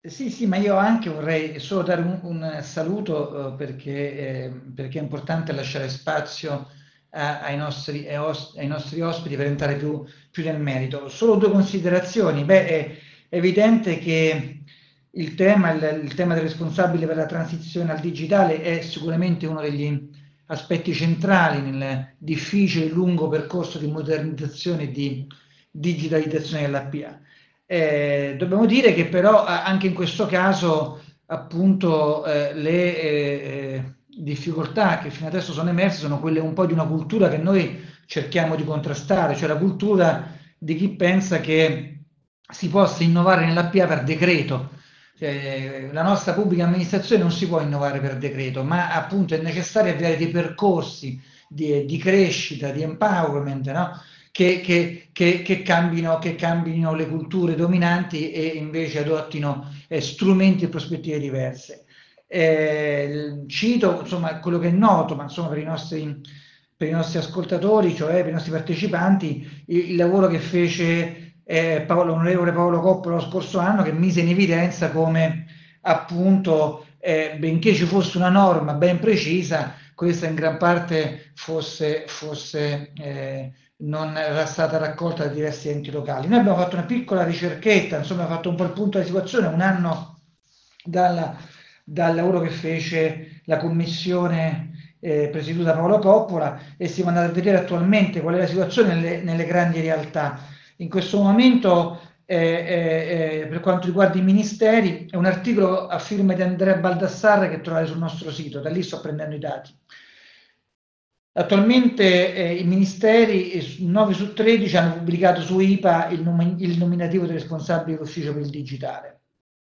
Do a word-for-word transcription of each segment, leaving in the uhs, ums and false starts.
Sì, sì, ma io anche vorrei solo dare un, un saluto, eh, perché, eh, perché è importante lasciare spazio a- ai nostri, ai os- ai nostri ospiti per entrare più, più nel merito. Solo due considerazioni. Beh, è evidente che il tema, il, il tema del responsabile per la transizione al digitale è sicuramente uno degli aspetti centrali nel difficile e lungo percorso di modernizzazione e di digitalizzazione dell'A P A. Eh, dobbiamo dire che però a- anche in questo caso appunto eh, le eh, difficoltà che fino adesso sono emerse sono quelle un po' di una cultura che noi cerchiamo di contrastare, cioè la cultura di chi pensa che si possa innovare nell'A P A per decreto. Cioè, la nostra pubblica amministrazione non si può innovare per decreto, ma appunto è necessario avviare dei percorsi di, di crescita, di empowerment, no? che, che, che, che, cambino, che cambino le culture dominanti e invece adottino eh, strumenti e prospettive diverse. Eh, cito insomma quello che è noto, ma insomma per i nostri, per i nostri ascoltatori, cioè per i nostri partecipanti, il, il lavoro che fece eh, Paolo, l'onorevole Paolo Coppola lo scorso anno, che mise in evidenza come appunto eh, benché ci fosse una norma ben precisa, questa in gran parte fosse, fosse eh, non era stata raccolta da diversi enti locali. Noi abbiamo fatto una piccola ricerchetta, insomma, abbiamo fatto un po' il punto della situazione un anno dalla, dal lavoro che fece la commissione eh, presieduta da Paolo Coppola e siamo andati a vedere attualmente qual è la situazione nelle, nelle grandi realtà. In questo momento, eh, eh, eh, per quanto riguarda i ministeri, è un articolo a firma di Andrea Baldassarre che trovate sul nostro sito, da lì sto prendendo i dati. Attualmente eh, i ministeri, eh, nove su tredici, hanno pubblicato su I P A il, nom- il nominativo dei responsabili dell'ufficio per il digitale.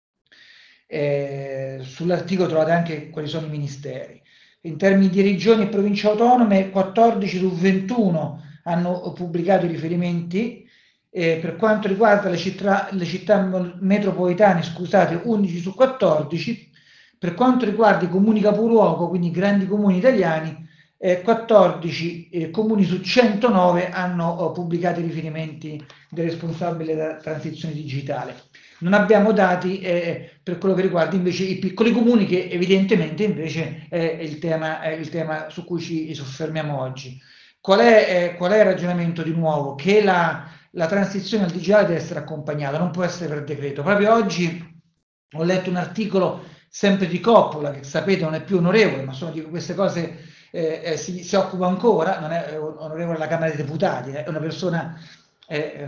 Eh, sull'articolo trovate anche quali sono i ministeri. In termini di regioni e province autonome, quattordici su ventuno hanno pubblicato i riferimenti. Eh, per quanto riguarda le città, le città metropolitane, scusate, undici su quattordici. Per quanto riguarda i comuni capoluogo, quindi i grandi comuni italiani, eh, quattordici eh, comuni su centonove hanno oh, pubblicato i riferimenti del responsabile della transizione digitale. Non abbiamo dati eh, per quello che riguarda invece i piccoli comuni, che evidentemente invece è il tema, è il tema su cui ci soffermiamo oggi. Qual è, eh, qual è il ragionamento di nuovo? Che la, la transizione al digitale deve essere accompagnata, non può essere per decreto. Proprio oggi ho letto un articolo sempre di Coppola, che sapete non è più onorevole, ma sono di queste cose eh, eh, si, si occupa ancora, non è onorevole alla Camera dei Deputati, è una persona eh,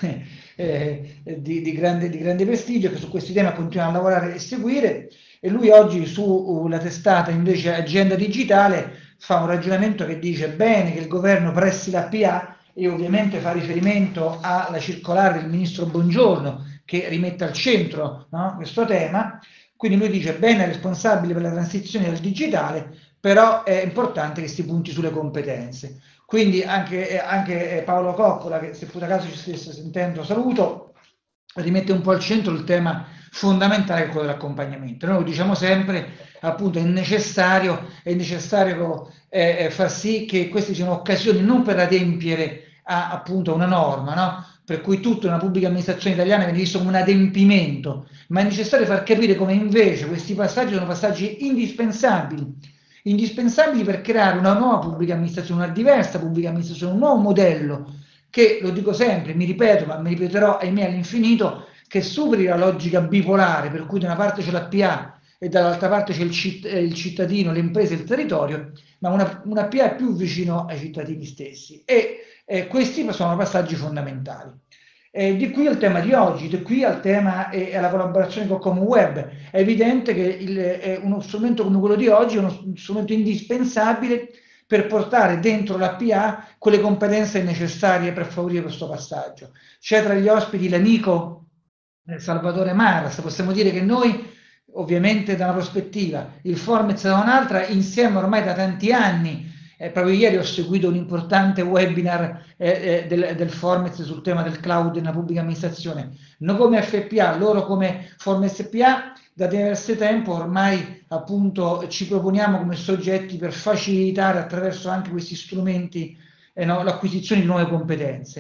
eh, di, di, grande, di grande prestigio che su questi temi continua a lavorare e seguire, e lui oggi sulla testata invece Agenda Digitale fa un ragionamento che dice bene che il governo pressi l'A P A e ovviamente fa riferimento alla circolare del ministro Bongiorno che rimette al centro, no, questo tema. Quindi lui dice bene responsabile per la transizione del digitale, però è importante che si punti sulle competenze. Quindi anche, anche Paolo Coppola, che se pure caso ci stesse sentendo, saluto, rimette un po' al centro il tema fondamentale che è quello dell'accompagnamento. Noi lo diciamo sempre, appunto, è necessario, è necessario eh, far sì che queste siano occasioni non per adempiere a appunto una norma, no? Per cui tutto nella pubblica amministrazione italiana viene visto come un adempimento, ma è necessario far capire come invece questi passaggi sono passaggi indispensabili indispensabili per creare una nuova pubblica amministrazione, una diversa pubblica amministrazione, un nuovo modello che, lo dico sempre, mi ripeto, ma mi ripeterò ahimè all'infinito, che superi la logica bipolare, per cui da una parte c'è l'A P A e dall'altra parte c'è il, citt- il cittadino, le imprese e il territorio, ma una, una P A è più vicino ai cittadini stessi. E eh, questi sono passaggi fondamentali. Eh, di qui al tema di oggi, di qui al tema e eh, alla collaborazione con CommWeb. È evidente che il, eh, uno strumento come quello di oggi è uno strumento indispensabile per portare dentro la P A quelle competenze necessarie per favorire questo passaggio. C'è tra gli ospiti l'amico eh, Salvatore Maras, possiamo dire che noi ovviamente da una prospettiva, il Formez da un'altra, insieme ormai da tanti anni. Eh, proprio ieri ho seguito un importante webinar eh, eh, del, del Formez sul tema del cloud nella pubblica amministrazione. Noi come F P A, loro come Formez S P A, da diverso tempo ormai appunto ci proponiamo come soggetti per facilitare attraverso anche questi strumenti eh, no, l'acquisizione di nuove competenze.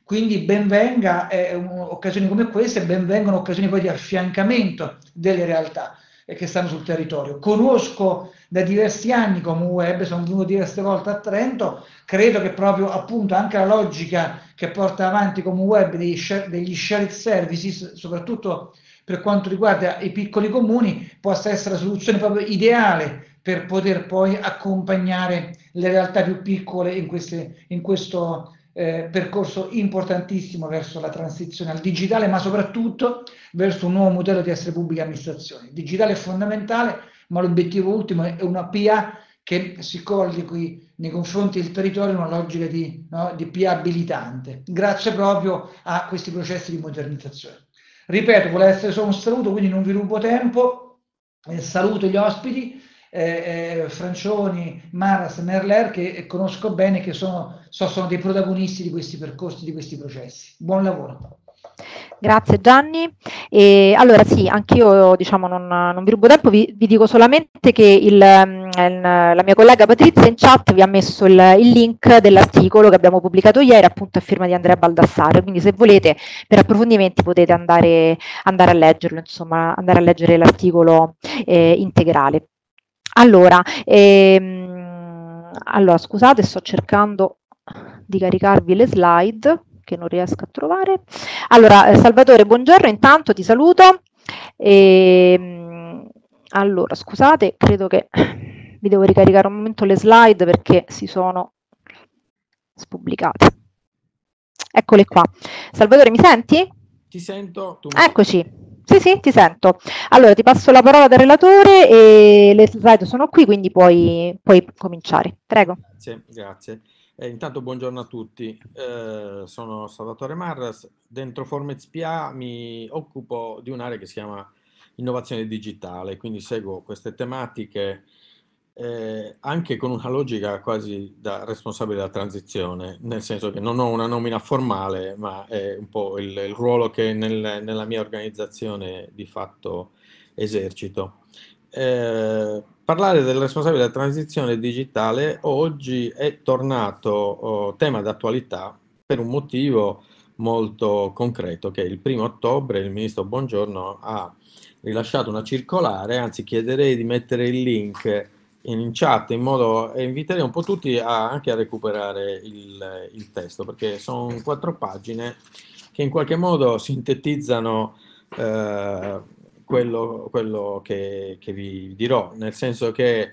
Quindi ben venga eh, occasioni come queste, ben vengano occasioni poi di affiancamento delle realtà eh, che stanno sul territorio. Conosco da diversi anni Comweb, sono venuto diverse volte a Trento, credo che proprio appunto anche la logica che porta avanti Comweb degli, share, degli shared services, soprattutto per quanto riguarda i piccoli comuni, possa essere la soluzione proprio ideale per poter poi accompagnare le realtà più piccole in, queste, in questo eh, percorso importantissimo verso la transizione al digitale, ma soprattutto verso un nuovo modello di essere pubblica amministrazione. Il digitale è fondamentale, ma l'obiettivo ultimo è una P A che si collochi nei confronti del territorio in una logica di, no, di P A abilitante, grazie proprio a questi processi di modernizzazione. Ripeto, vuole essere solo un saluto, quindi non vi rubo tempo, eh, saluto gli ospiti, eh, eh, Francioni, Maras, Merler, che conosco bene, che sono, so, sono dei protagonisti di questi percorsi, di questi processi. Buon lavoro. Grazie Gianni. E allora sì, anch'io diciamo non, non vi rubo tempo, vi, vi dico solamente che il, il, la mia collega Patrizia in chat vi ha messo il, il link dell'articolo che abbiamo pubblicato ieri, appunto a firma di Andrea Baldassare, quindi se volete per approfondimenti potete andare, andare a leggerlo, insomma andare a leggere l'articolo eh, integrale. Allora, ehm, allora, scusate, sto cercando di caricarvi le slide che non riesco a trovare. Allora, eh, Salvatore, buongiorno, intanto ti saluto. E, allora, scusate, credo che vi devo ricaricare un momento le slide perché si sono spubblicate. Eccole qua. Salvatore, mi senti? Ti sento. Tu mi Eccoci. Sì, sì, ti sento. Allora, ti passo la parola del relatore e le slide sono qui, quindi puoi, puoi cominciare. Prego. Grazie, grazie. Eh, intanto buongiorno a tutti, eh, sono Salvatore Marras, dentro Formez P A mi occupo di un'area che si chiama innovazione digitale, quindi seguo queste tematiche eh, anche con una logica quasi da responsabile della transizione, nel senso che non ho una nomina formale, ma è un po' il, il ruolo che nel, nella mia organizzazione di fatto esercito. Eh, parlare del responsabile della transizione digitale oggi è tornato oh, tema d'attualità per un motivo molto concreto, che il primo ottobre il ministro Bongiorno ha rilasciato una circolare, anzi chiederei di mettere il link in chat in modo, e inviterei un po' tutti a, anche a recuperare il, il testo, perché sono quattro pagine che in qualche modo sintetizzano eh, quello, quello che, che vi dirò, nel senso che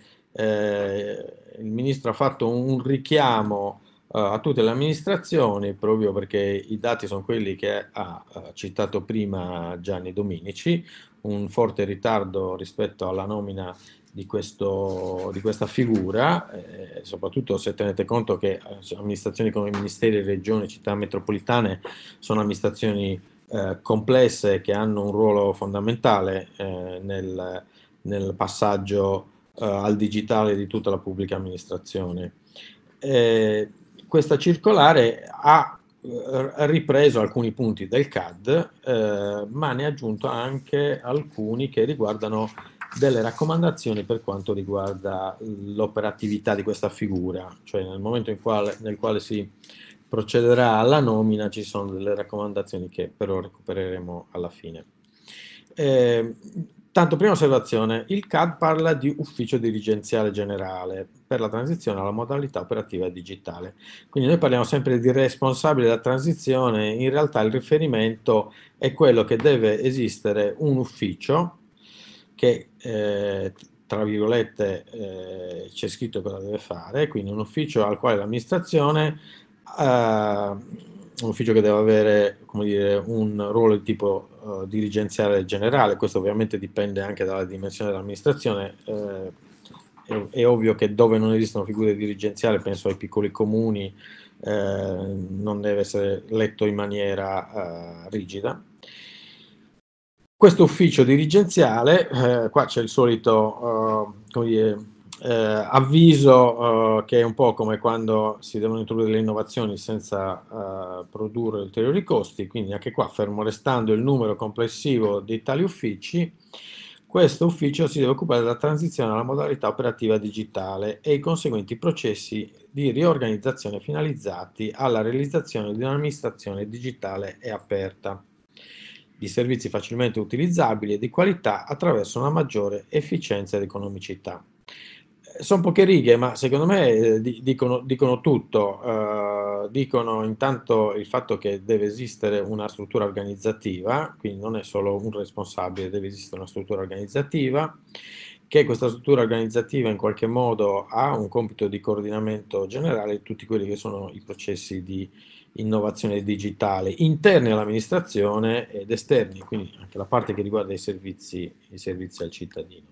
eh, il ministro ha fatto un richiamo eh, a tutte le amministrazioni, proprio perché i dati sono quelli che ha, ha citato prima Gianni Dominici, un forte ritardo rispetto alla nomina di, questo, di questa figura, eh, soprattutto se tenete conto che eh, amministrazioni come ministeri, regioni, città metropolitane sono amministrazioni eh, complesse che hanno un ruolo fondamentale eh, nel, nel passaggio eh, al digitale di tutta la pubblica amministrazione. Eh, questa circolare ha ripreso alcuni punti del C A D, eh, ma ne ha aggiunto anche alcuni che riguardano delle raccomandazioni per quanto riguarda l'operatività di questa figura, cioè nel momento in quale, nel quale si procederà alla nomina ci sono delle raccomandazioni che però recupereremo alla fine. Eh, tanto, prima osservazione, il C A D parla di ufficio dirigenziale generale per la transizione alla modalità operativa digitale, quindi noi parliamo sempre di responsabile della transizione, in realtà il riferimento è quello che deve esistere un ufficio che eh, tra virgolette eh, c'è scritto cosa deve fare, quindi un ufficio al quale l'amministrazione Uh, un ufficio che deve avere, come dire, un ruolo di tipo uh, dirigenziale generale. Questo ovviamente dipende anche dalla dimensione dell'amministrazione. Uh, è, è ovvio che dove non esistono figure dirigenziali, penso ai piccoli comuni, uh, non deve essere letto in maniera uh, rigida. Questo ufficio dirigenziale, eh, qua c'è il solito uh, come dire, eh, avviso uh, che è un po' come quando si devono introdurre le innovazioni senza uh, produrre ulteriori costi, quindi anche qua, fermo restando il numero complessivo di tali uffici, questo ufficio si deve occupare della transizione alla modalità operativa digitale e i conseguenti processi di riorganizzazione finalizzati alla realizzazione di un'amministrazione digitale e aperta, di servizi facilmente utilizzabili e di qualità attraverso una maggiore efficienza ed economicità. Sono poche righe, ma secondo me eh, dicono, dicono tutto. Uh, dicono intanto il fatto che deve esistere una struttura organizzativa, quindi non è solo un responsabile, deve esistere una struttura organizzativa, che questa struttura organizzativa in qualche modo ha un compito di coordinamento generale di tutti quelli che sono i processi di innovazione digitale interni all'amministrazione ed esterni, quindi anche la parte che riguarda i servizi, i servizi al cittadino.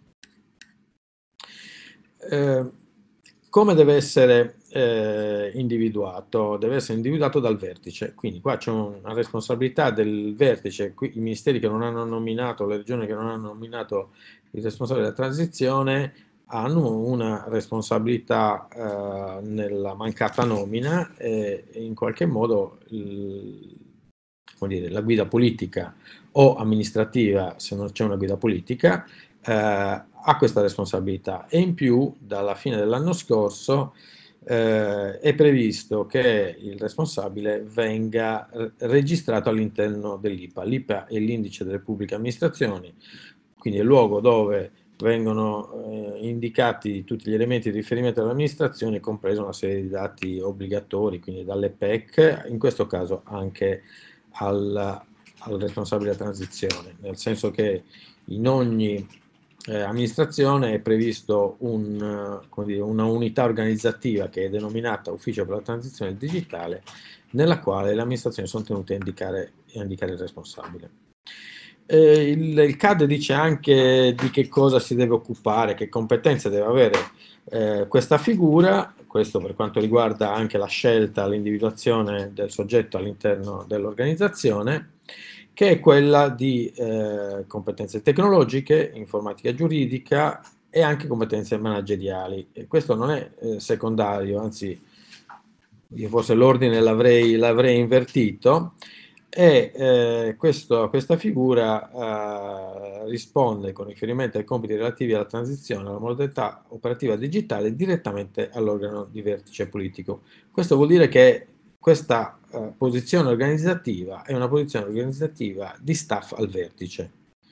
Eh, come deve essere eh, individuato? Deve essere individuato dal vertice, quindi qua c'è una responsabilità del vertice, qui, i ministeri che non hanno nominato, le regioni che non hanno nominato il responsabile della transizione hanno una responsabilità eh, nella mancata nomina e in qualche modo il, come dire, la guida politica o amministrativa, se non c'è una guida politica, eh, ha questa responsabilità. E in più, dalla fine dell'anno scorso, eh, è previsto che il responsabile venga registrato all'interno dell'I P A. L'I P A è l'indice delle pubbliche amministrazioni, quindi è il luogo dove vengono eh, indicati tutti gli elementi di riferimento dell'amministrazione, compresa una serie di dati obbligatori, quindi dalle P E C, in questo caso anche al, al responsabile della transizione, nel senso che in ogni eh, amministrazione è previsto un, come dire, una unità organizzativa che è denominata Ufficio per la Transizione Digitale, nella quale le amministrazioni sono tenute a indicare, a indicare il responsabile. Eh, il, il C A D dice anche di che cosa si deve occupare, che competenze deve avere eh, questa figura, questo per quanto riguarda anche la scelta, l'individuazione del soggetto all'interno dell'organizzazione, che è quella di eh, competenze tecnologiche, informatica giuridica e anche competenze manageriali. E questo non è eh, secondario, anzi io forse l'ordine l'avrei, l'avrei invertito, e eh, questo, questa figura eh, risponde con riferimento ai compiti relativi alla transizione alla modalità operativa digitale direttamente all'organo di vertice politico. Questo vuol dire che questa eh, posizione organizzativa è una posizione organizzativa di staff al vertice,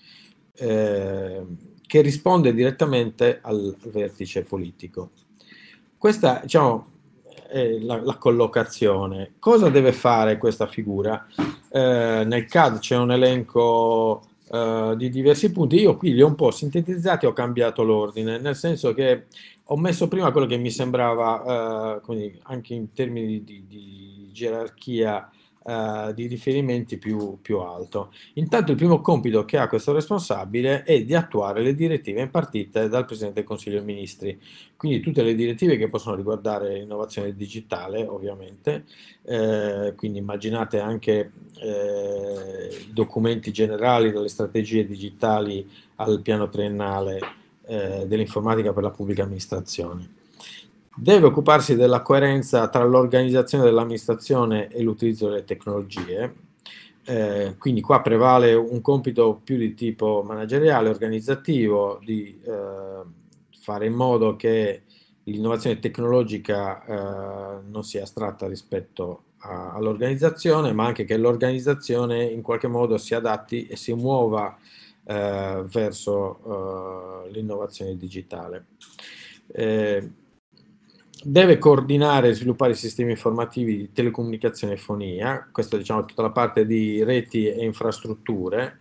eh, che risponde direttamente al vertice politico. Questa, diciamo, è la, la collocazione. Cosa deve fare questa figura? Eh, nel C A D c'è un elenco eh, di diversi punti, io qui li ho un po' sintetizzati, ho cambiato l'ordine, nel senso che ho messo prima quello che mi sembrava, eh, quindi anche in termini di, di gerarchia eh, di riferimenti più, più alto. Intanto il primo compito che ha questo responsabile è di attuare le direttive impartite dal Presidente del Consiglio dei Ministri, quindi tutte le direttive che possono riguardare l'innovazione digitale, ovviamente, eh, quindi immaginate anche eh, i documenti generali dalle strategie digitali al piano triennale eh, dell'informatica per la pubblica amministrazione. Deve occuparsi della coerenza tra l'organizzazione dell'amministrazione e l'utilizzo delle tecnologie, eh, quindi qua prevale un compito più di tipo manageriale, organizzativo, di eh, fare in modo che l'innovazione tecnologica eh, non sia astratta rispetto all'organizzazione, ma anche che l'organizzazione in qualche modo si adatti e si muova eh, verso eh, l'innovazione digitale. Eh, deve coordinare e sviluppare i sistemi informativi di telecomunicazione e fonia, questa diciamo tutta la parte di reti e infrastrutture,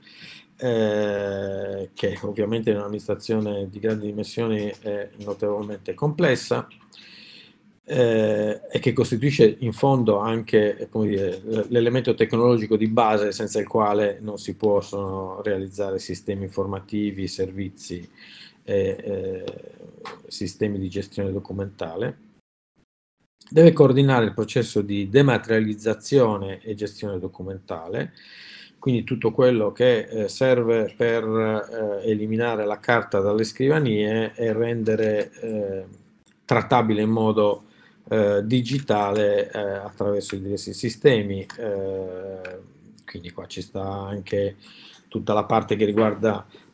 eh, che ovviamente in un'amministrazione di grandi dimensioni è notevolmente complessa, eh, e che costituisce in fondo anche l'elemento tecnologico di base senza il quale non si possono realizzare sistemi informativi, servizi e eh, sistemi di gestione documentale. Deve coordinare il processo di dematerializzazione e gestione documentale, quindi tutto quello che eh, serve per eh, eliminare la carta dalle scrivanie e rendere eh, trattabile in modo eh, digitale eh, attraverso i diversi sistemi. Eh, quindi qua ci sta anche tutta la parte che riguarda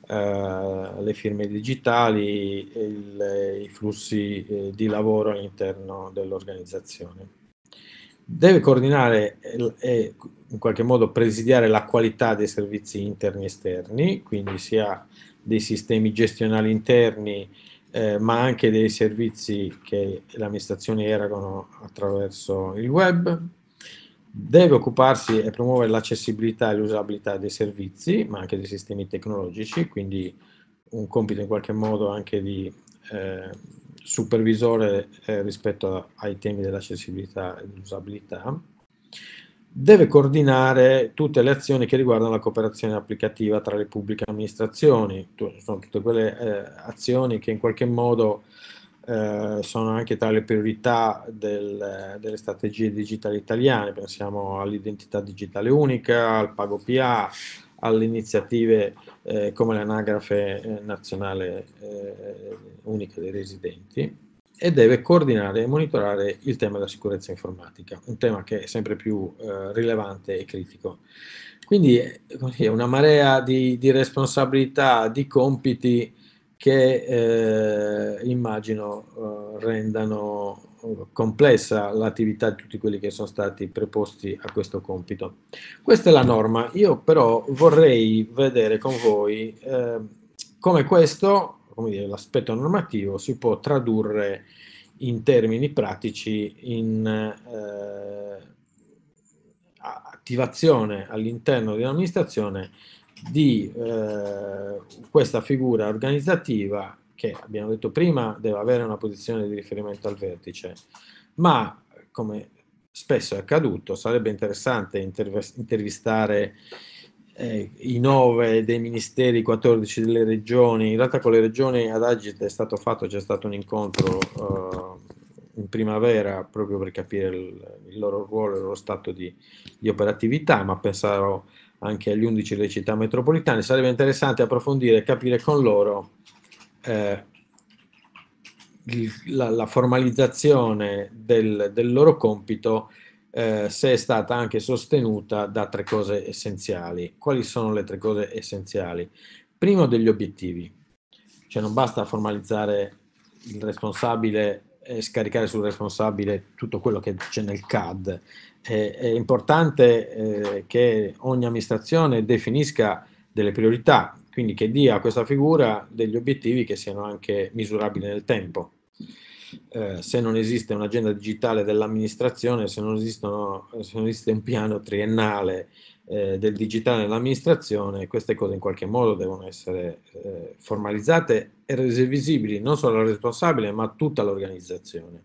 eh, le firme digitali, il, i flussi eh, di lavoro all'interno dell'organizzazione. Deve coordinare e in qualche modo presidiare la qualità dei servizi interni e esterni, quindi sia dei sistemi gestionali interni, eh, ma anche dei servizi che le amministrazioni erogano attraverso il web. Deve occuparsi e promuovere l'accessibilità e l'usabilità dei servizi, ma anche dei sistemi tecnologici, quindi un compito in qualche modo anche di eh, supervisore eh, rispetto a, ai temi dell'accessibilità e dell'usabilità. Deve coordinare tutte le azioni che riguardano la cooperazione applicativa tra le pubbliche amministrazioni, sono tutte quelle eh, azioni che in qualche modo eh, sono anche tra le priorità del, delle strategie digitali italiane, pensiamo all'identità digitale unica, al Pago P A, alle iniziative eh, come l'anagrafe eh, nazionale eh, unica dei residenti, e deve coordinare e monitorare il tema della sicurezza informatica, un tema che è sempre più eh, rilevante e critico. Quindi è una marea di, di responsabilità, di compiti che eh, immagino eh, rendano complessa l'attività di tutti quelli che sono stati preposti a questo compito. Questa è la norma. Io però vorrei vedere con voi eh, come questo, come dire, l'aspetto normativo si può tradurre in termini pratici in eh, attivazione all'interno dell'amministrazione di eh, questa figura organizzativa che, abbiamo detto prima, deve avere una posizione di riferimento al vertice, ma come spesso è accaduto sarebbe interessante intervistare eh, i nove dei ministeri, i quattordici delle regioni. In realtà con le regioni ad Agit è stato fatto, c'è stato un incontro eh, in primavera proprio per capire il, il loro ruolo e il loro stato di, di operatività, ma pensavo anche agli undici delle città metropolitane. Sarebbe interessante approfondire e capire con loro eh, il, la, la formalizzazione del, del loro compito, eh, se è stata anche sostenuta da tre cose essenziali. Quali sono le tre cose essenziali? Primo, degli obiettivi, cioè non basta formalizzare il responsabile e scaricare sul responsabile tutto quello che c'è nel C A D. È, è importante eh, che ogni amministrazione definisca delle priorità, quindi che dia a questa figura degli obiettivi che siano anche misurabili nel tempo. Eh, se non esiste un'agenda digitale dell'amministrazione, se non esistono, se non esiste un piano triennale eh, del digitale nell'amministrazione, queste cose in qualche modo devono essere eh, formalizzate e rese visibili non solo al responsabile, ma a tutta l'organizzazione.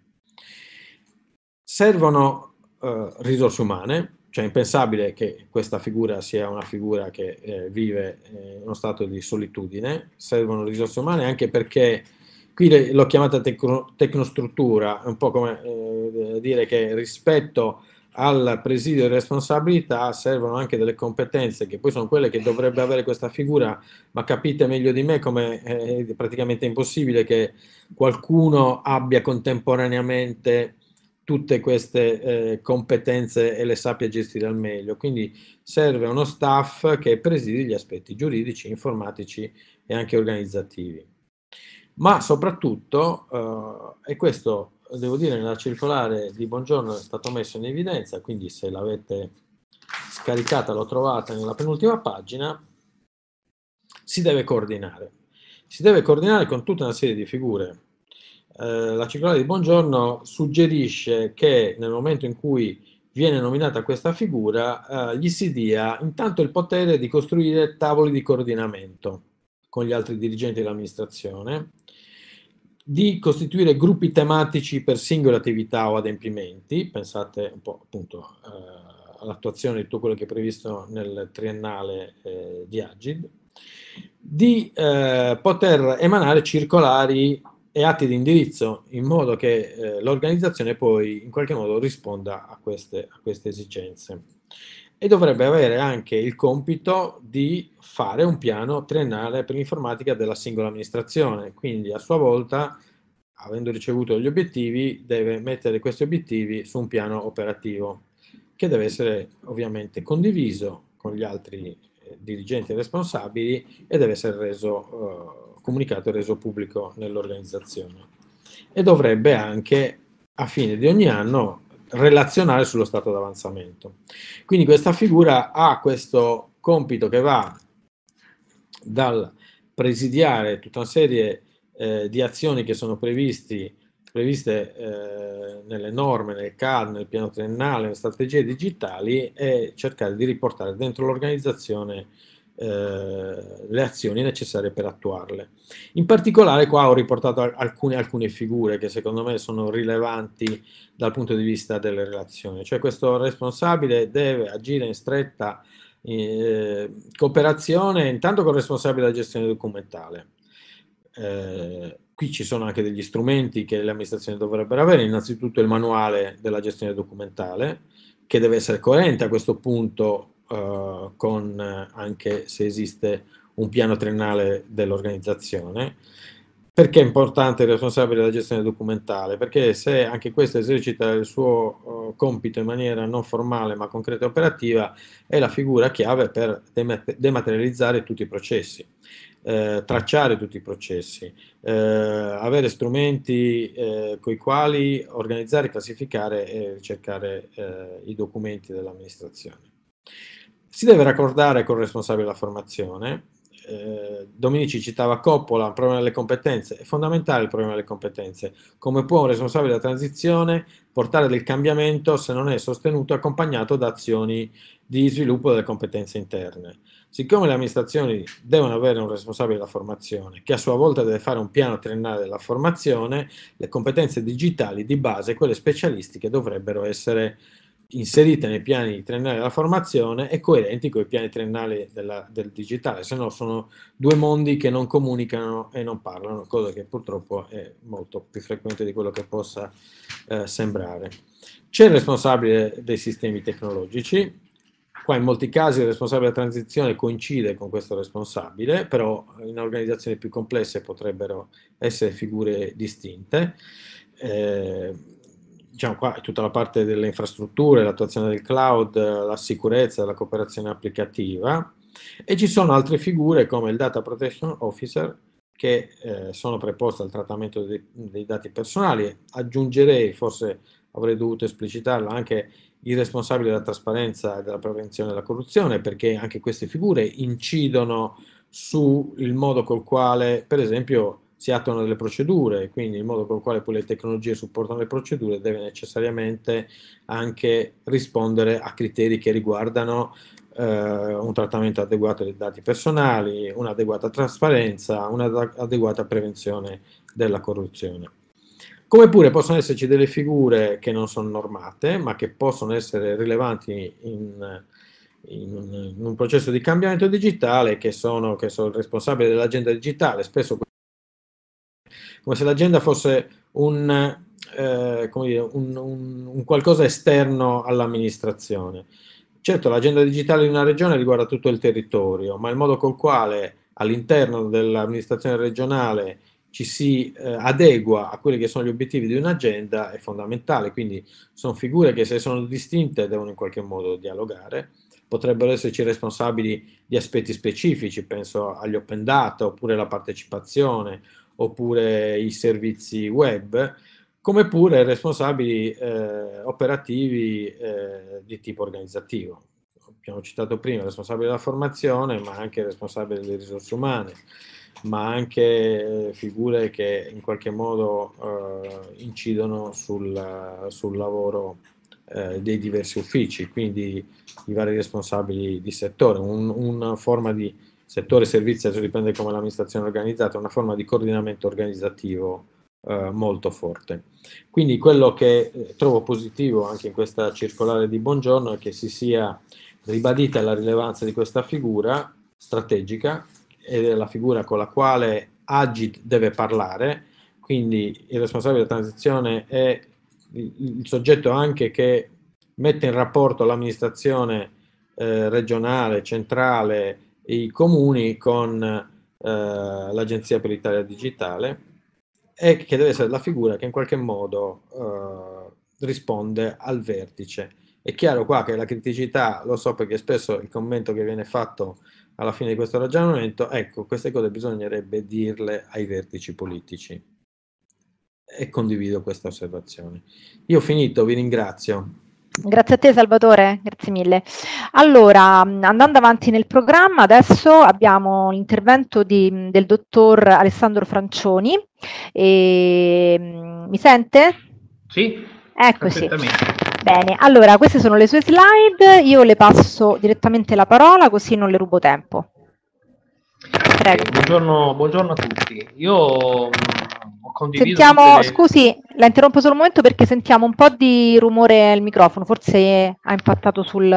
Servono eh, risorse umane, cioè è impensabile che questa figura sia una figura che eh, vive eh, in uno stato di solitudine. Servono risorse umane anche perché qui l'ho chiamata tecno, tecnostruttura, è un po' come eh, dire che rispetto al presidio di responsabilità servono anche delle competenze che poi sono quelle che dovrebbe avere questa figura, ma capite meglio di me come è praticamente impossibile che qualcuno abbia contemporaneamente tutte queste eh, competenze e le sappia gestire al meglio. Quindi serve uno staff che presidi gli aspetti giuridici, informatici e anche organizzativi. Ma soprattutto, eh, e questo devo dire nella circolare di Buongiorno è stato messo in evidenza, quindi se l'avete scaricata l'ho trovata nella penultima pagina, si deve coordinare. Si deve coordinare con tutta una serie di figure. Eh, la circolare di Buongiorno suggerisce che nel momento in cui viene nominata questa figura, eh, gli si dia intanto il potere di costruire tavoli di coordinamento con gli altri dirigenti dell'amministrazione, di costituire gruppi tematici per singole attività o adempimenti, pensate un po' appunto eh, all'attuazione di tutto quello che è previsto nel triennale eh, di Agid, di eh, poter emanare circolari e atti di indirizzo in modo che eh, l'organizzazione poi in qualche modo risponda a queste, a queste esigenze. E dovrebbe avere anche il compito di fare un piano triennale per l'informatica della singola amministrazione, quindi a sua volta, avendo ricevuto gli obiettivi, deve mettere questi obiettivi su un piano operativo che deve essere ovviamente condiviso con gli altri dirigenti e responsabili e deve essere reso, eh, comunicato e reso pubblico nell'organizzazione. E dovrebbe anche, a fine di ogni anno, relazionare sullo stato d'avanzamento. Quindi questa figura ha questo compito che va dal presidiare tutta una serie eh, di azioni che sono previsti, previste eh, nelle norme, nel C A D, nel piano triennale, nelle strategie digitali, e cercare di riportare dentro l'organizzazione eh, le azioni necessarie per attuarle. In particolare qua ho riportato alcune, alcune figure che secondo me sono rilevanti dal punto di vista delle relazioni, cioè questo responsabile deve agire in stretta eh, cooperazione intanto con il responsabile della gestione documentale. Eh, qui ci sono anche degli strumenti che le amministrazioni dovrebbero avere, innanzitutto il manuale della gestione documentale, che deve essere coerente a questo punto eh, con eh, anche se esiste un piano triennale dell'organizzazione. Perché è importante il responsabile della gestione documentale? Perché se anche questo esercita il suo uh, compito in maniera non formale ma concreta e operativa, è la figura chiave per dematerializzare tutti i processi, eh, tracciare tutti i processi, eh, avere strumenti eh, con i quali organizzare, classificare e ricercare eh, i documenti dell'amministrazione. Si deve raccordare con il responsabile della formazione. Eh, Dominici citava Coppola, il problema delle competenze. È fondamentale il problema delle competenze. Come può un responsabile della transizione portare del cambiamento se non è sostenuto e accompagnato da azioni di sviluppo delle competenze interne? Siccome le amministrazioni devono avere un responsabile della formazione che a sua volta deve fare un piano triennale della formazione, le competenze digitali di base, quelle specialistiche, dovrebbero essere inserite nei piani triennali della formazione e coerenti con i piani triennali della, del digitale, se no sono due mondi che non comunicano e non parlano, cosa che purtroppo è molto più frequente di quello che possa eh, sembrare. C'è il responsabile dei sistemi tecnologici. Qua in molti casi il responsabile della transizione coincide con questo responsabile, però in organizzazioni più complesse potrebbero essere figure distinte. Eh, diciamo qua è tutta la parte delle infrastrutture, l'attuazione del cloud, la sicurezza, la cooperazione applicativa, e ci sono altre figure come il Data Protection Officer che eh, sono preposte al trattamento dei, dei dati personali. Aggiungerei, forse avrei dovuto esplicitarlo, anche il responsabile della trasparenza e della prevenzione della corruzione, perché anche queste figure incidono sul modo col quale, per esempio, si attuano delle procedure, quindi il modo col quale poi le tecnologie supportano le procedure deve necessariamente anche rispondere a criteri che riguardano eh, un trattamento adeguato dei dati personali, un'adeguata trasparenza, un'adeguata prevenzione della corruzione. Come pure possono esserci delle figure che non sono normate, ma che possono essere rilevanti in, in, un, in un processo di cambiamento digitale, che sono, che sono il responsabile dell'agenda digitale. Spesso come se l'agenda fosse un, eh, come dire, un, un, un qualcosa esterno all'amministrazione. Certo, l'agenda digitale di una regione riguarda tutto il territorio, ma il modo col quale all'interno dell'amministrazione regionale ci si eh, adegua a quelli che sono gli obiettivi di un'agenda è fondamentale, quindi sono figure che, se sono distinte, devono in qualche modo dialogare. Potrebbero esserci responsabili di aspetti specifici, penso agli open data, oppure la partecipazione, oppure i servizi web, come pure responsabili eh, operativi eh, di tipo organizzativo. Abbiamo citato prima il responsabile della formazione, ma anche il responsabile delle risorse umane, ma anche eh, figure che in qualche modo eh, incidono sul, sul lavoro eh, dei diversi uffici, quindi i vari responsabili di settore, un, una forma di settore servizi, adesso dipende come l'amministrazione è organizzata, una forma di coordinamento organizzativo eh, molto forte. Quindi quello che eh, trovo positivo anche in questa circolare di Bongiorno è che si sia ribadita la rilevanza di questa figura strategica, ed è la figura con la quale Agit deve parlare, quindi il responsabile della transizione è il, il soggetto anche che mette in rapporto l'amministrazione eh, regionale, centrale, i comuni con eh, l'Agenzia per l'Italia Digitale, e che deve essere la figura che in qualche modo eh, risponde al vertice È chiaro qua che la criticità, lo so perché spesso il commento che viene fatto alla fine di questo ragionamento, ecco, queste cose bisognerebbe dirle ai vertici politici. E condivido questa osservazione. Io ho finito, vi ringrazio. Grazie a te Salvatore, grazie mille. Allora, andando avanti nel programma, adesso abbiamo l'intervento di, del dottor Alessandro Francioni. E, mi sente? Sì, eccoci. perfettamente. Bene, allora queste sono le sue slide, io le passo direttamente la parola così non le rubo tempo. Prego. Eh, buongiorno, buongiorno a tutti. Io mh, ho condiviso Sentiamo, le... scusi, la interrompo solo un momento perché sentiamo un po' di rumore al microfono, forse ha impattato sul...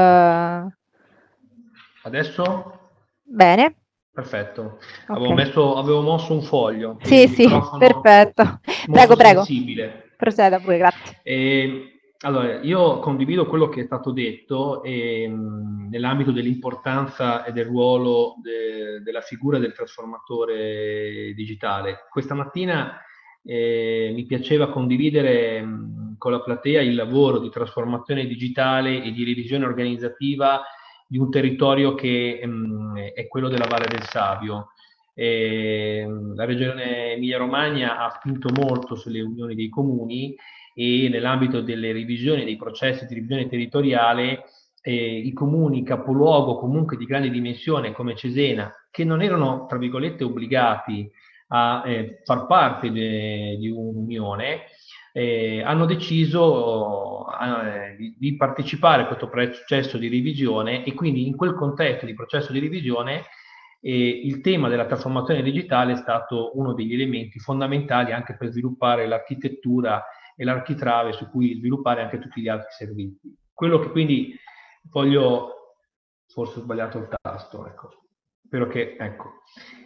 Adesso? Bene. Perfetto. Okay. Avevo, messo, avevo mosso un foglio. Sì, sì, perfetto. Prego, prego. Sensibile. Proceda pure, grazie. E, allora, io condivido quello che è stato detto e, mh, nell'ambito dell'importanza e del ruolo de, della figura del trasformatore digitale. Questa mattina eh, mi piaceva condividere mh, con la platea il lavoro di trasformazione digitale e di revisione organizzativa di un territorio che mh, è quello della Valle del Savio. Eh, la regione Emilia-Romagna ha spinto molto sulle unioni dei comuni e nell'ambito delle revisioni dei processi di revisione territoriale eh, i comuni capoluogo comunque di grande dimensione come Cesena, che non erano tra virgolette obbligati a eh, far parte de, di un'unione, eh, hanno deciso eh, di, di partecipare a questo processo di revisione e quindi in quel contesto di processo di revisione eh, il tema della trasformazione digitale è stato uno degli elementi fondamentali anche per sviluppare l'architettura e l'architrave su cui sviluppare anche tutti gli altri servizi. Quello che quindi voglio, forse ho sbagliato il tasto, ecco, spero che, ecco.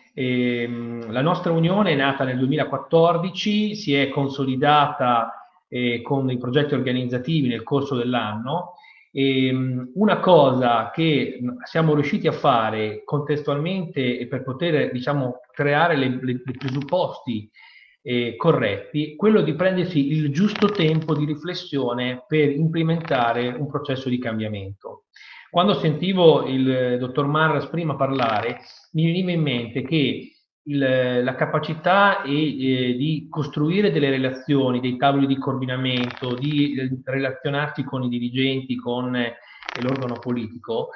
Ehm, la nostra unione è nata nel duemilaquattordici, si è consolidata eh, con i progetti organizzativi nel corso dell'anno. Ehm, una cosa che siamo riusciti a fare contestualmente e per poter, diciamo, creare le, le, i presupposti eh, corretti, quello di prendersi il giusto tempo di riflessione per implementare un processo di cambiamento. Quando sentivo il dottor Marras prima parlare, mi veniva in mente che il, la capacità è, eh, di costruire delle relazioni, dei tavoli di coordinamento, di eh, relazionarsi con i dirigenti, con eh, l'organo politico,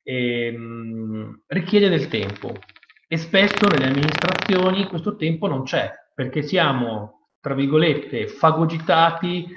ehm, richiede del tempo e spesso nelle amministrazioni questo tempo non c'è, perché siamo, tra virgolette, fagocitati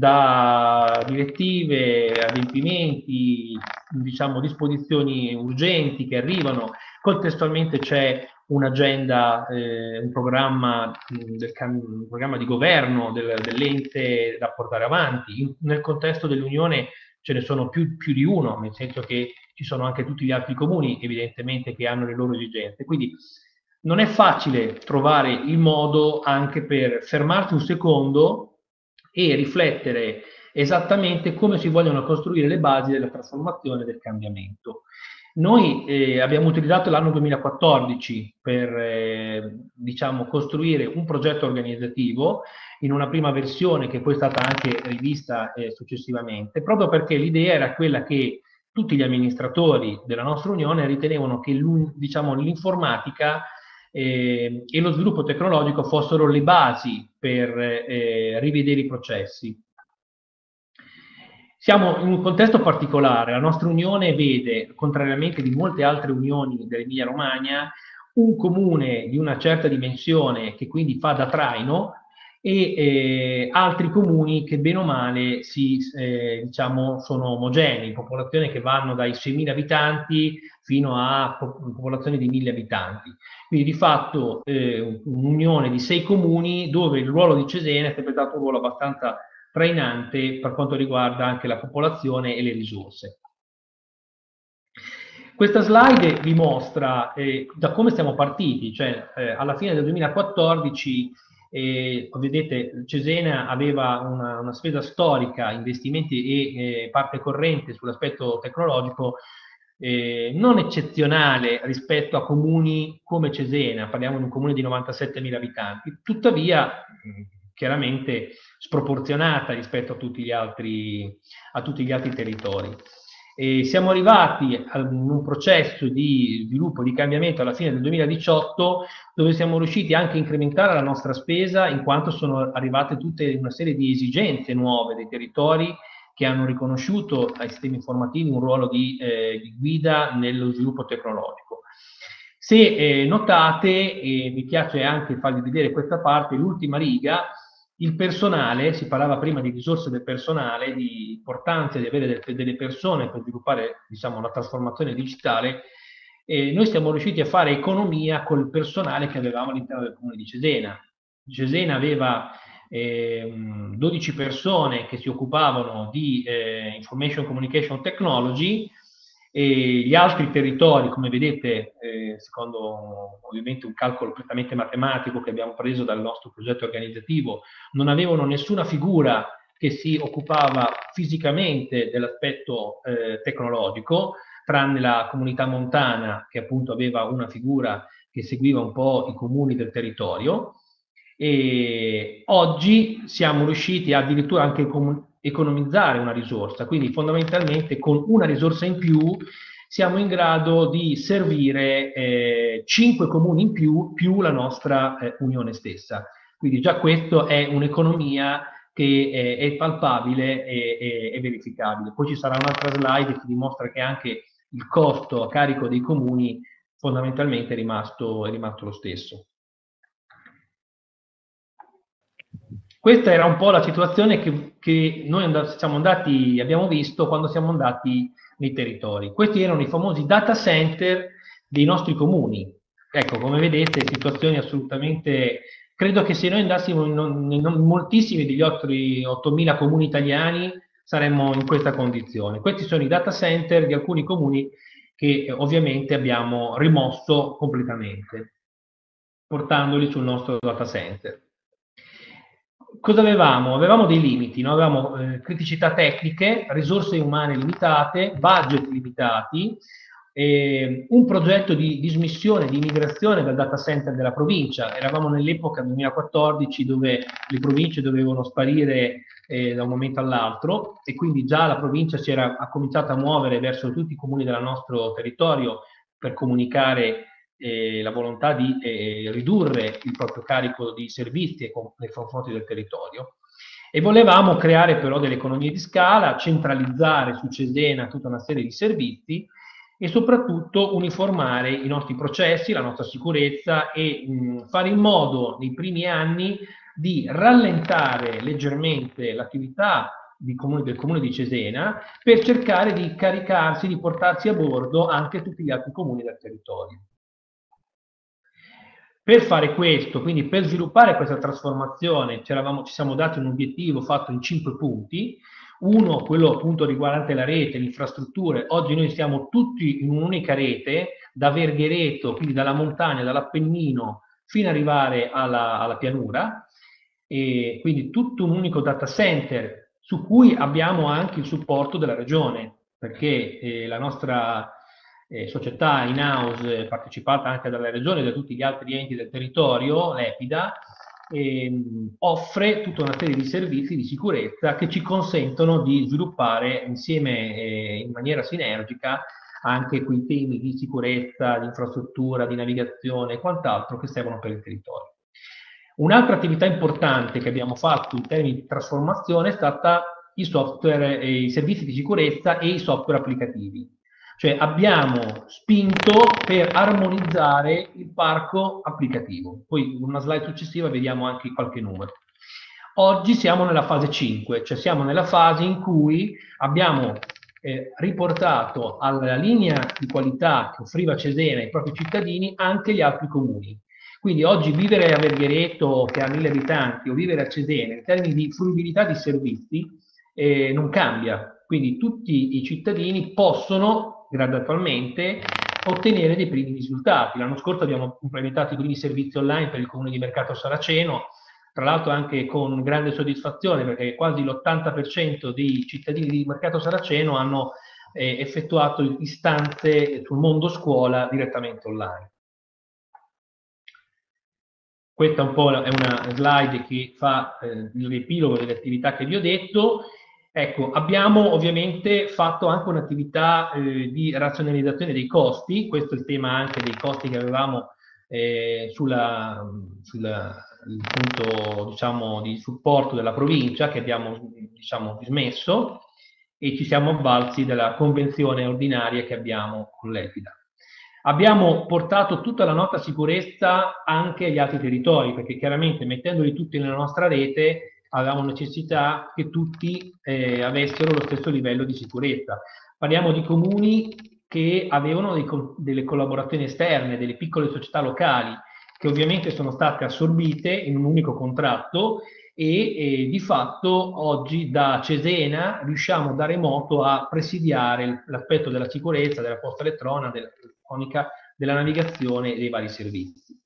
da direttive, adempimenti, diciamo disposizioni urgenti che arrivano, contestualmente c'è un'agenda, eh, un programma, del, un programma di governo del, dell'ente da portare avanti. In, nel contesto dell'Unione ce ne sono più, più di uno, nel senso che ci sono anche tutti gli altri comuni, evidentemente, che hanno le loro esigenze. Quindi non è facile trovare il modo anche per fermarsi un secondo e riflettere esattamente come si vogliono costruire le basi della trasformazione e del cambiamento. Noi eh, abbiamo utilizzato l'anno duemilaquattordici per eh, diciamo, costruire un progetto organizzativo in una prima versione che poi è stata anche rivista eh, successivamente, proprio perché l'idea era quella che tutti gli amministratori della nostra unione ritenevano che diciamo, l'informatica eh, e lo sviluppo tecnologico fossero le basi per eh, rivedere i processi. Siamo in un contesto particolare, la nostra unione vede, contrariamente di molte altre unioni dell'Emilia Romagna, un comune di una certa dimensione che quindi fa da traino e eh, altri comuni che bene o male si, eh, diciamo, sono omogenei, popolazioni che vanno dai seimila abitanti fino a popolazioni di mille abitanti. Quindi di fatto eh, un'unione di sei comuni dove il ruolo di Cesena è sempre stato un ruolo abbastanza trainante per quanto riguarda anche la popolazione e le risorse. Questa slide vi mostra eh, da come siamo partiti, cioè eh, alla fine del duemilaquattordici eh, vedete Cesena aveva una, una spesa storica, investimenti e eh, parte corrente sull'aspetto tecnologico eh, non eccezionale rispetto a comuni come Cesena, parliamo di un comune di novantasettemila abitanti, tuttavia chiaramente sproporzionata rispetto a tutti gli altri, a tutti gli altri territori. E siamo arrivati a un processo di sviluppo, di cambiamento alla fine del duemiladiciotto, dove siamo riusciti anche a incrementare la nostra spesa, in quanto sono arrivate tutte una serie di esigenze nuove dei territori che hanno riconosciuto ai sistemi informativi un ruolo di, eh, di guida nello sviluppo tecnologico. Se eh, notate, e mi piace anche farvi vedere questa parte, l'ultima riga, il personale, si parlava prima di risorse del personale, di importanza di avere del, delle persone per sviluppare, diciamo, la trasformazione digitale. E noi siamo riusciti a fare economia col personale che avevamo all'interno del comune di Cesena. Cesena aveva eh, dodici persone che si occupavano di eh, Information Communication Technology, e gli altri territori, come vedete, eh, secondo ovviamente un calcolo prettamente matematico che abbiamo preso dal nostro progetto organizzativo, non avevano nessuna figura che si occupava fisicamente dell'aspetto eh, tecnologico, tranne la comunità montana che appunto aveva una figura che seguiva un po' i comuni del territorio. E oggi siamo riusciti addirittura anche a economizzare una risorsa, quindi fondamentalmente con una risorsa in più siamo in grado di servire eh, cinque comuni in più più la nostra eh, unione stessa. Quindi già questo è un'economia che eh, è palpabile e, e, e verificabile. Poi ci sarà un'altra slide che dimostra che anche il costo a carico dei comuni fondamentalmente è rimasto, è rimasto lo stesso. Questa era un po' la situazione che, che noi and- siamo andati, abbiamo visto quando siamo andati nei territori. Questi erano i famosi data center dei nostri comuni. Ecco, come vedete, situazioni assolutamente... Credo che se noi andassimo in, in, in moltissimi degli ottomila comuni italiani saremmo in questa condizione. Questi sono i data center di alcuni comuni che eh, ovviamente abbiamo rimosso completamente, portandoli sul nostro data center. Cosa avevamo? Avevamo dei limiti, no? Avevamo eh, criticità tecniche, risorse umane limitate, budget limitati, eh, un progetto di dismissione, di migrazione dal data center della provincia. Eravamo nell'epoca duemilaquattordici dove le province dovevano sparire eh, da un momento all'altro e quindi già la provincia si era, ha cominciato a muovere verso tutti i comuni del nostro territorio per comunicare Eh, la volontà di eh, ridurre il proprio carico di servizi nei confronti del territorio. E volevamo creare però delle economie di scala, centralizzare su Cesena tutta una serie di servizi e soprattutto uniformare i nostri processi, la nostra sicurezza e mh, fare in modo nei primi anni di rallentare leggermente l'attività di comune, del comune di Cesena per cercare di caricarsi, di portarsi a bordo anche tutti gli altri comuni del territorio. Per fare questo, quindi per sviluppare questa trasformazione, ci siamo dati un obiettivo fatto in cinque punti. Uno, quello appunto riguardante la rete, le infrastrutture. Oggi noi siamo tutti in un'unica rete, da Verghereto, quindi dalla montagna, dall'Appennino, fino ad arrivare alla, alla pianura. E quindi tutto un unico data center su cui abbiamo anche il supporto della regione, perché eh, la nostra... Eh, società in-house eh, partecipata anche dalla regione e da tutti gli altri enti del territorio, l'Epida, ehm, offre tutta una serie di servizi di sicurezza che ci consentono di sviluppare insieme eh, in maniera sinergica anche quei temi di sicurezza, di infrastruttura, di navigazione e quant'altro che servono per il territorio. Un'altra attività importante che abbiamo fatto in termini di trasformazione è stata i software, eh, i servizi di sicurezza e i software applicativi. Cioè abbiamo spinto per armonizzare il parco applicativo. Poi in una slide successiva vediamo anche qualche numero. Oggi siamo nella fase cinque, cioè siamo nella fase in cui abbiamo eh, riportato alla linea di qualità che offriva Cesena ai propri cittadini anche gli altri comuni. Quindi oggi vivere a Verghereto, che ha mille abitanti, o vivere a Cesena, in termini di fruibilità di servizi, eh, non cambia. Quindi tutti i cittadini possono gradualmente ottenere dei primi risultati. L'anno scorso abbiamo implementato i primi servizi online per il comune di Mercato Saraceno, tra l'altro anche con grande soddisfazione perché quasi l'ottanta per cento dei cittadini di Mercato Saraceno hanno eh, effettuato istanze sul mondo scuola direttamente online. Questa un po' è una slide che fa eh, il riepilogo delle attività che vi ho detto. Ecco, abbiamo ovviamente fatto anche un'attività eh, di razionalizzazione dei costi, questo è il tema anche dei costi che avevamo eh, sulla, sulla il punto, diciamo, di supporto della provincia, che abbiamo, diciamo, dismesso, e ci siamo avvalsi della convenzione ordinaria che abbiamo con l'Epida. Abbiamo portato tutta la nostra sicurezza anche agli altri territori, perché chiaramente mettendoli tutti nella nostra rete avevamo necessità che tutti eh, avessero lo stesso livello di sicurezza. Parliamo di comuni che avevano dei, delle collaborazioni esterne, delle piccole società locali, che ovviamente sono state assorbite in un unico contratto e, e di fatto oggi da Cesena riusciamo da remoto a presidiare l'aspetto della sicurezza, della posta elettronica, della, elettronica, della navigazione e dei vari servizi.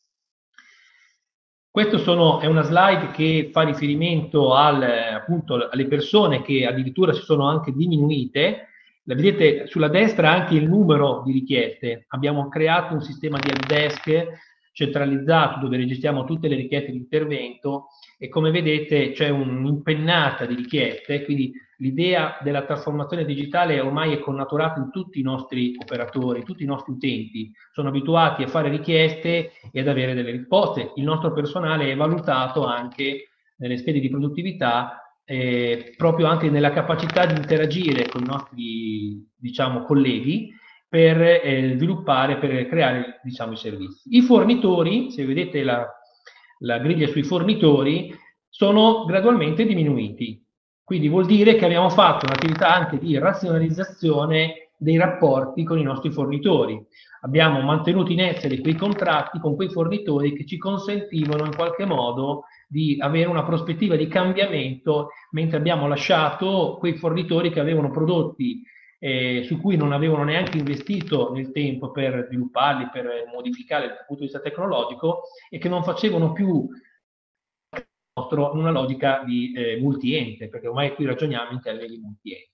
Questa è una slide che fa riferimento al, appunto, alle persone che addirittura si sono anche diminuite. La vedete sulla destra anche il numero di richieste. Abbiamo creato un sistema di help desk centralizzato dove registriamo tutte le richieste di intervento e come vedete c'è un'impennata di richieste, quindi l'idea della trasformazione digitale ormai è connaturata in tutti i nostri operatori, tutti i nostri utenti, sono abituati a fare richieste e ad avere delle risposte. Il nostro personale è valutato anche nelle schede di produttività eh, proprio anche nella capacità di interagire con i nostri, diciamo, colleghi per eh, sviluppare, per creare, diciamo, i servizi. I fornitori, se vedete la, la griglia sui fornitori, sono gradualmente diminuiti. Quindi vuol dire che abbiamo fatto un'attività anche di razionalizzazione dei rapporti con i nostri fornitori. Abbiamo mantenuto in essere quei contratti con quei fornitori che ci consentivano in qualche modo di avere una prospettiva di cambiamento, mentre abbiamo lasciato quei fornitori che avevano prodotti eh, su cui non avevano neanche investito nel tempo per svilupparli, per modificarli dal punto di vista tecnologico e che non facevano più in una logica di eh, multi-ente, perché ormai qui ragioniamo in termini di multi-ente.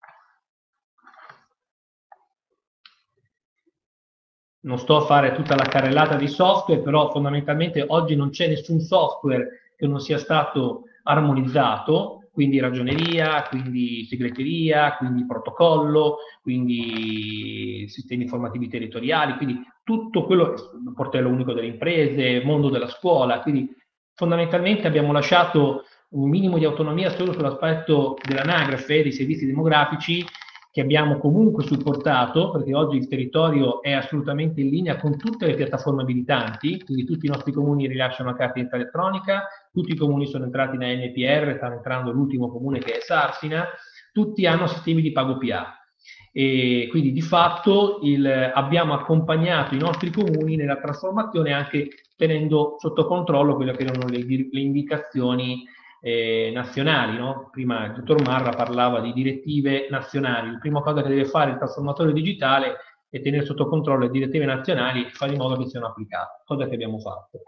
Non sto a fare tutta la carrellata di software, però fondamentalmente oggi non c'è nessun software che non sia stato armonizzato, quindi ragioneria, quindi segreteria, quindi protocollo, quindi sistemi informativi territoriali, quindi tutto quello, portello unico delle imprese, mondo della scuola, quindi fondamentalmente abbiamo lasciato un minimo di autonomia solo sull'aspetto dell'anagrafe, dei servizi demografici, che abbiamo comunque supportato, perché oggi il territorio è assolutamente in linea con tutte le piattaforme abilitanti, quindi tutti i nostri comuni rilasciano la carta d'identità elettronica, tutti i comuni sono entrati in A N P R, sta entrando l'ultimo comune che è Sarsina, tutti hanno sistemi di pago P A. E quindi di fatto il, abbiamo accompagnato i nostri comuni nella trasformazione anche tenendo sotto controllo quelle che erano le, le indicazioni eh, nazionali, no? Prima il dottor Marra parlava di direttive nazionali. La prima cosa che deve fare il trasformatore digitale è tenere sotto controllo le direttive nazionali e fare in modo che siano applicate, cosa che abbiamo fatto.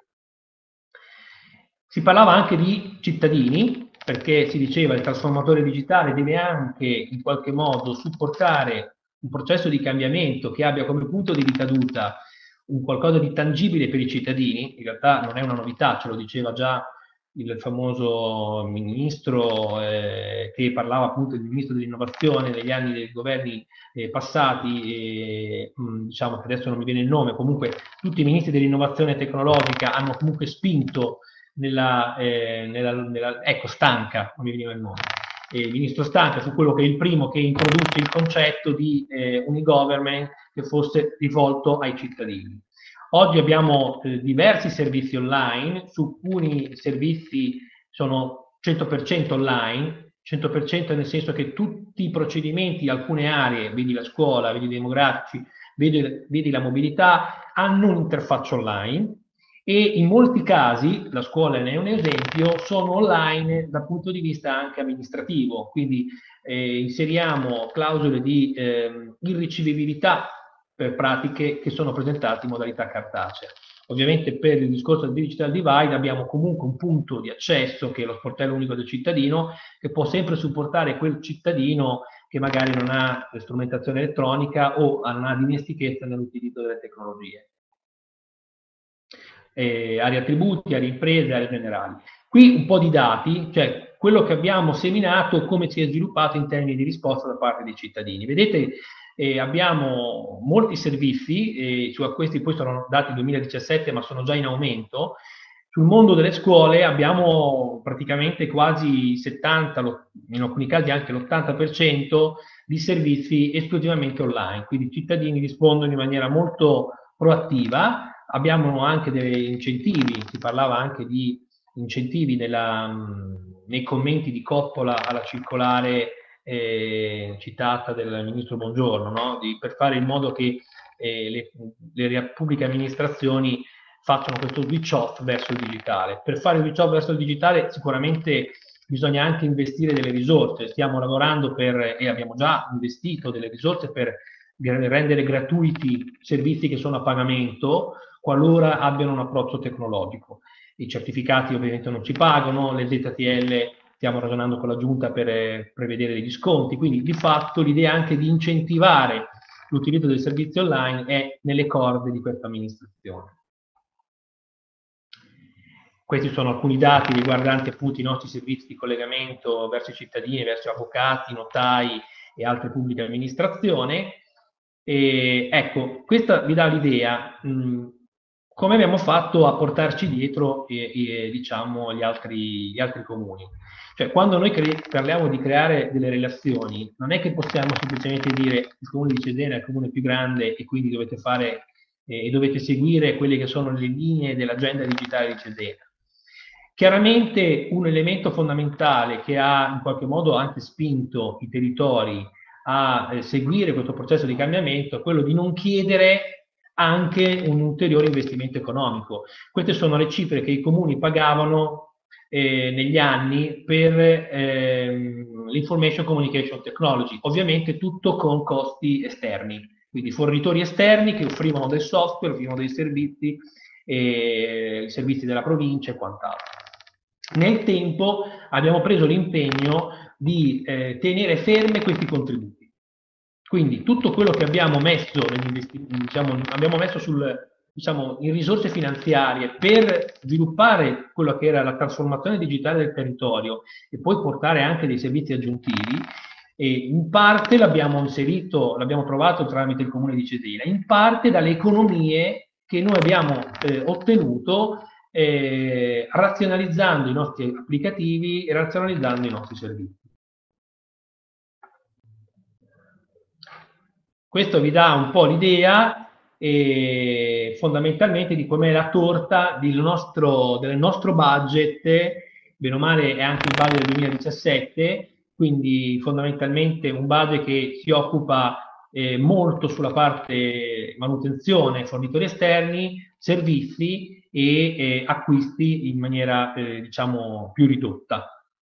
Si parlava anche di cittadini, perché si diceva che il trasformatore digitale deve anche in qualche modo supportare un processo di cambiamento che abbia come punto di ricaduta un qualcosa di tangibile per i cittadini. In realtà non è una novità, ce lo diceva già il famoso ministro eh, che parlava appunto del ministro dell'innovazione negli anni dei governi eh, passati, e, mh, diciamo che adesso non mi viene il nome, comunque tutti i ministri dell'innovazione tecnologica hanno comunque spinto nella, eh, nella, nella ecco Stanca, non mi veniva il nome, eh, il ministro Stanca fu quello che è il primo che introduce il concetto di eh, unigovernment che fosse rivolto ai cittadini. Oggi abbiamo eh, diversi servizi online, su alcuni servizi sono cento per cento online, cento per cento nel senso che tutti i procedimenti di alcune aree, vedi la scuola, vedi i demografici, vedi, vedi la mobilità, hanno un'interfaccia online e in molti casi, la scuola ne è un esempio, sono online dal punto di vista anche amministrativo, quindi eh, inseriamo clausole di eh, irricevibilità per pratiche che sono presentate in modalità cartacea. Ovviamente per il discorso del digital divide abbiamo comunque un punto di accesso che è lo sportello unico del cittadino, che può sempre supportare quel cittadino che magari non ha strumentazione elettronica o non ha dimestichezza nell'utilizzo delle tecnologie. eh, area tributi, area imprese, aree generali. Qui un po' di dati, cioè quello che abbiamo seminato, come si è sviluppato in termini di risposta da parte dei cittadini. Vedete, eh, abbiamo molti servizi, eh, cioè questi poi sono dati duemiladiciassette ma sono già in aumento. Sul mondo delle scuole abbiamo praticamente quasi settanta, in alcuni casi anche l'ottanta per cento di servizi esclusivamente online, quindi i cittadini rispondono in maniera molto proattiva. Abbiamo anche dei incentivi, si parlava anche di incentivi nella, nei commenti di Coppola alla circolare eh, citata del ministro Bongiorno, no? Di, per fare in modo che eh, le, le pubbliche amministrazioni facciano questo switch off verso il digitale. Per fare il switch off verso il digitale sicuramente bisogna anche investire delle risorse. Stiamo lavorando per, e abbiamo già investito delle risorse per rendere gratuiti servizi che sono a pagamento qualora abbiano un approccio tecnologico. I certificati ovviamente non ci pagano, le Z T L stiamo ragionando con la Giunta per prevedere degli sconti, quindi di fatto l'idea anche di incentivare l'utilizzo dei servizi online è nelle corde di questa amministrazione. Questi sono alcuni dati riguardanti appunto i nostri servizi di collegamento verso i cittadini, verso avvocati, notai e altre pubbliche amministrazioni. E, ecco, questa vi dà l'idea come abbiamo fatto a portarci dietro e, e, diciamo, gli altri, gli altri comuni. Cioè, quando noi parliamo di creare delle relazioni, non è che possiamo semplicemente dire il comune di Cesena è il comune più grande e quindi dovete fare eh, e dovete seguire quelle che sono le linee dell'agenda digitale di Cesena. Chiaramente un elemento fondamentale che ha in qualche modo anche spinto i territori a eh, seguire questo processo di cambiamento è quello di non chiedere anche un ulteriore investimento economico. Queste sono le cifre che i comuni pagavano eh, negli anni per ehm, l'Information Communication Technology, ovviamente tutto con costi esterni, quindi fornitori esterni che offrivano del software, offrivano dei servizi, eh, i servizi della provincia e quant'altro. Nel tempo abbiamo preso l'impegno di eh, tenere ferme questi contributi. Quindi tutto quello che abbiamo messo, diciamo, abbiamo messo sul, diciamo, in risorse finanziarie per sviluppare quello che era la trasformazione digitale del territorio e poi portare anche dei servizi aggiuntivi, e in parte l'abbiamo inserito, l'abbiamo trovato tramite il comune di Cesena, in parte dalle economie che noi abbiamo eh, ottenuto eh, razionalizzando i nostri applicativi e razionalizzando i nostri servizi. Questo vi dà un po' l'idea eh, fondamentalmente di com'è la torta del nostro, del nostro budget, bene o male è anche il budget del duemiladiciassette, quindi fondamentalmente un budget che si occupa eh, molto sulla parte manutenzione, fornitori esterni, servizi e eh, acquisti in maniera eh, diciamo più ridotta.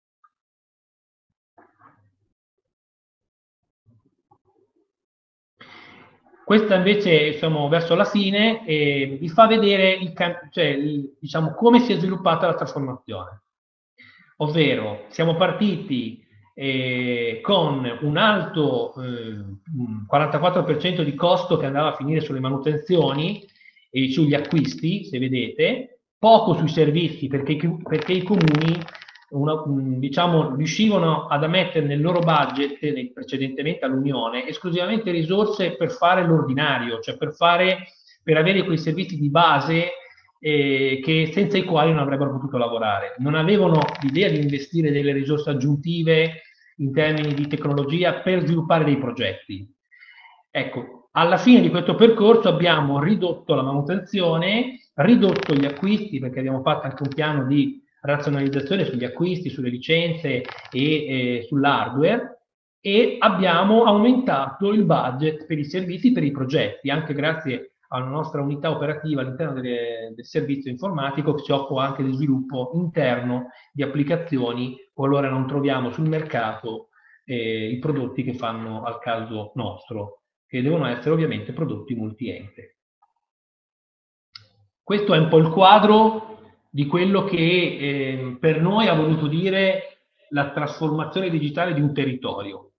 Questa invece siamo verso la fine e vi fa vedere il, cioè, il, diciamo, come si è sviluppata la trasformazione. Ovvero siamo partiti eh, con un alto eh, quarantaquattro per cento di costo che andava a finire sulle manutenzioni e sugli acquisti, se vedete, poco sui servizi perché, perché i comuni una, diciamo, riuscivano ad ammettere nel loro budget, precedentemente all'Unione, esclusivamente risorse per fare l'ordinario, cioè per, fare, per avere quei servizi di base eh, che, senza i quali non avrebbero potuto lavorare. Non avevano l'idea di investire delle risorse aggiuntive in termini di tecnologia per sviluppare dei progetti. Ecco, alla fine di questo percorso abbiamo ridotto la manutenzione, ridotto gli acquisti perché abbiamo fatto anche un piano di razionalizzazione sugli acquisti, sulle licenze e eh, sull'hardware, e abbiamo aumentato il budget per i servizi, per i progetti, anche grazie alla nostra unità operativa all'interno del servizio informatico che si occupa anche di sviluppo interno di applicazioni qualora non troviamo sul mercato eh, i prodotti che fanno al caso nostro, che devono essere ovviamente prodotti multiente. Questo è un po' il quadro di quello che eh, per noi ha voluto dire la trasformazione digitale di un territorio.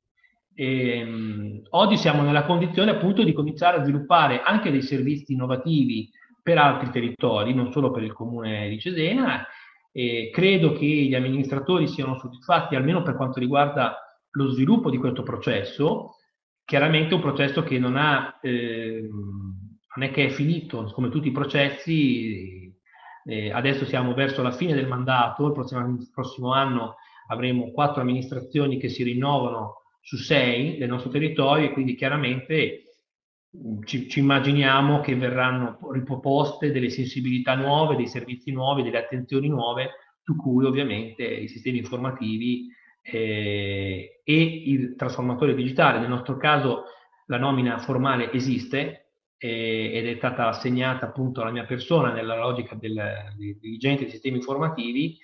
E, oggi siamo nella condizione appunto di cominciare a sviluppare anche dei servizi innovativi per altri territori, non solo per il comune di Cesena. E credo che gli amministratori siano soddisfatti, almeno per quanto riguarda lo sviluppo di questo processo. Chiaramente un processo che non ha, eh, non è che è finito, come tutti i processi. Eh, adesso siamo verso la fine del mandato, il prossimo, il prossimo anno avremo quattro amministrazioni che si rinnovano su sei del nostro territorio, e quindi chiaramente ci, ci immaginiamo che verranno riproposte delle sensibilità nuove, dei servizi nuovi, delle attenzioni nuove, su cui ovviamente i sistemi informativi eh, e il trasformatore digitale, nel nostro caso la nomina formale esiste, ed è stata assegnata appunto alla mia persona nella logica del, del dirigente dei sistemi informativi,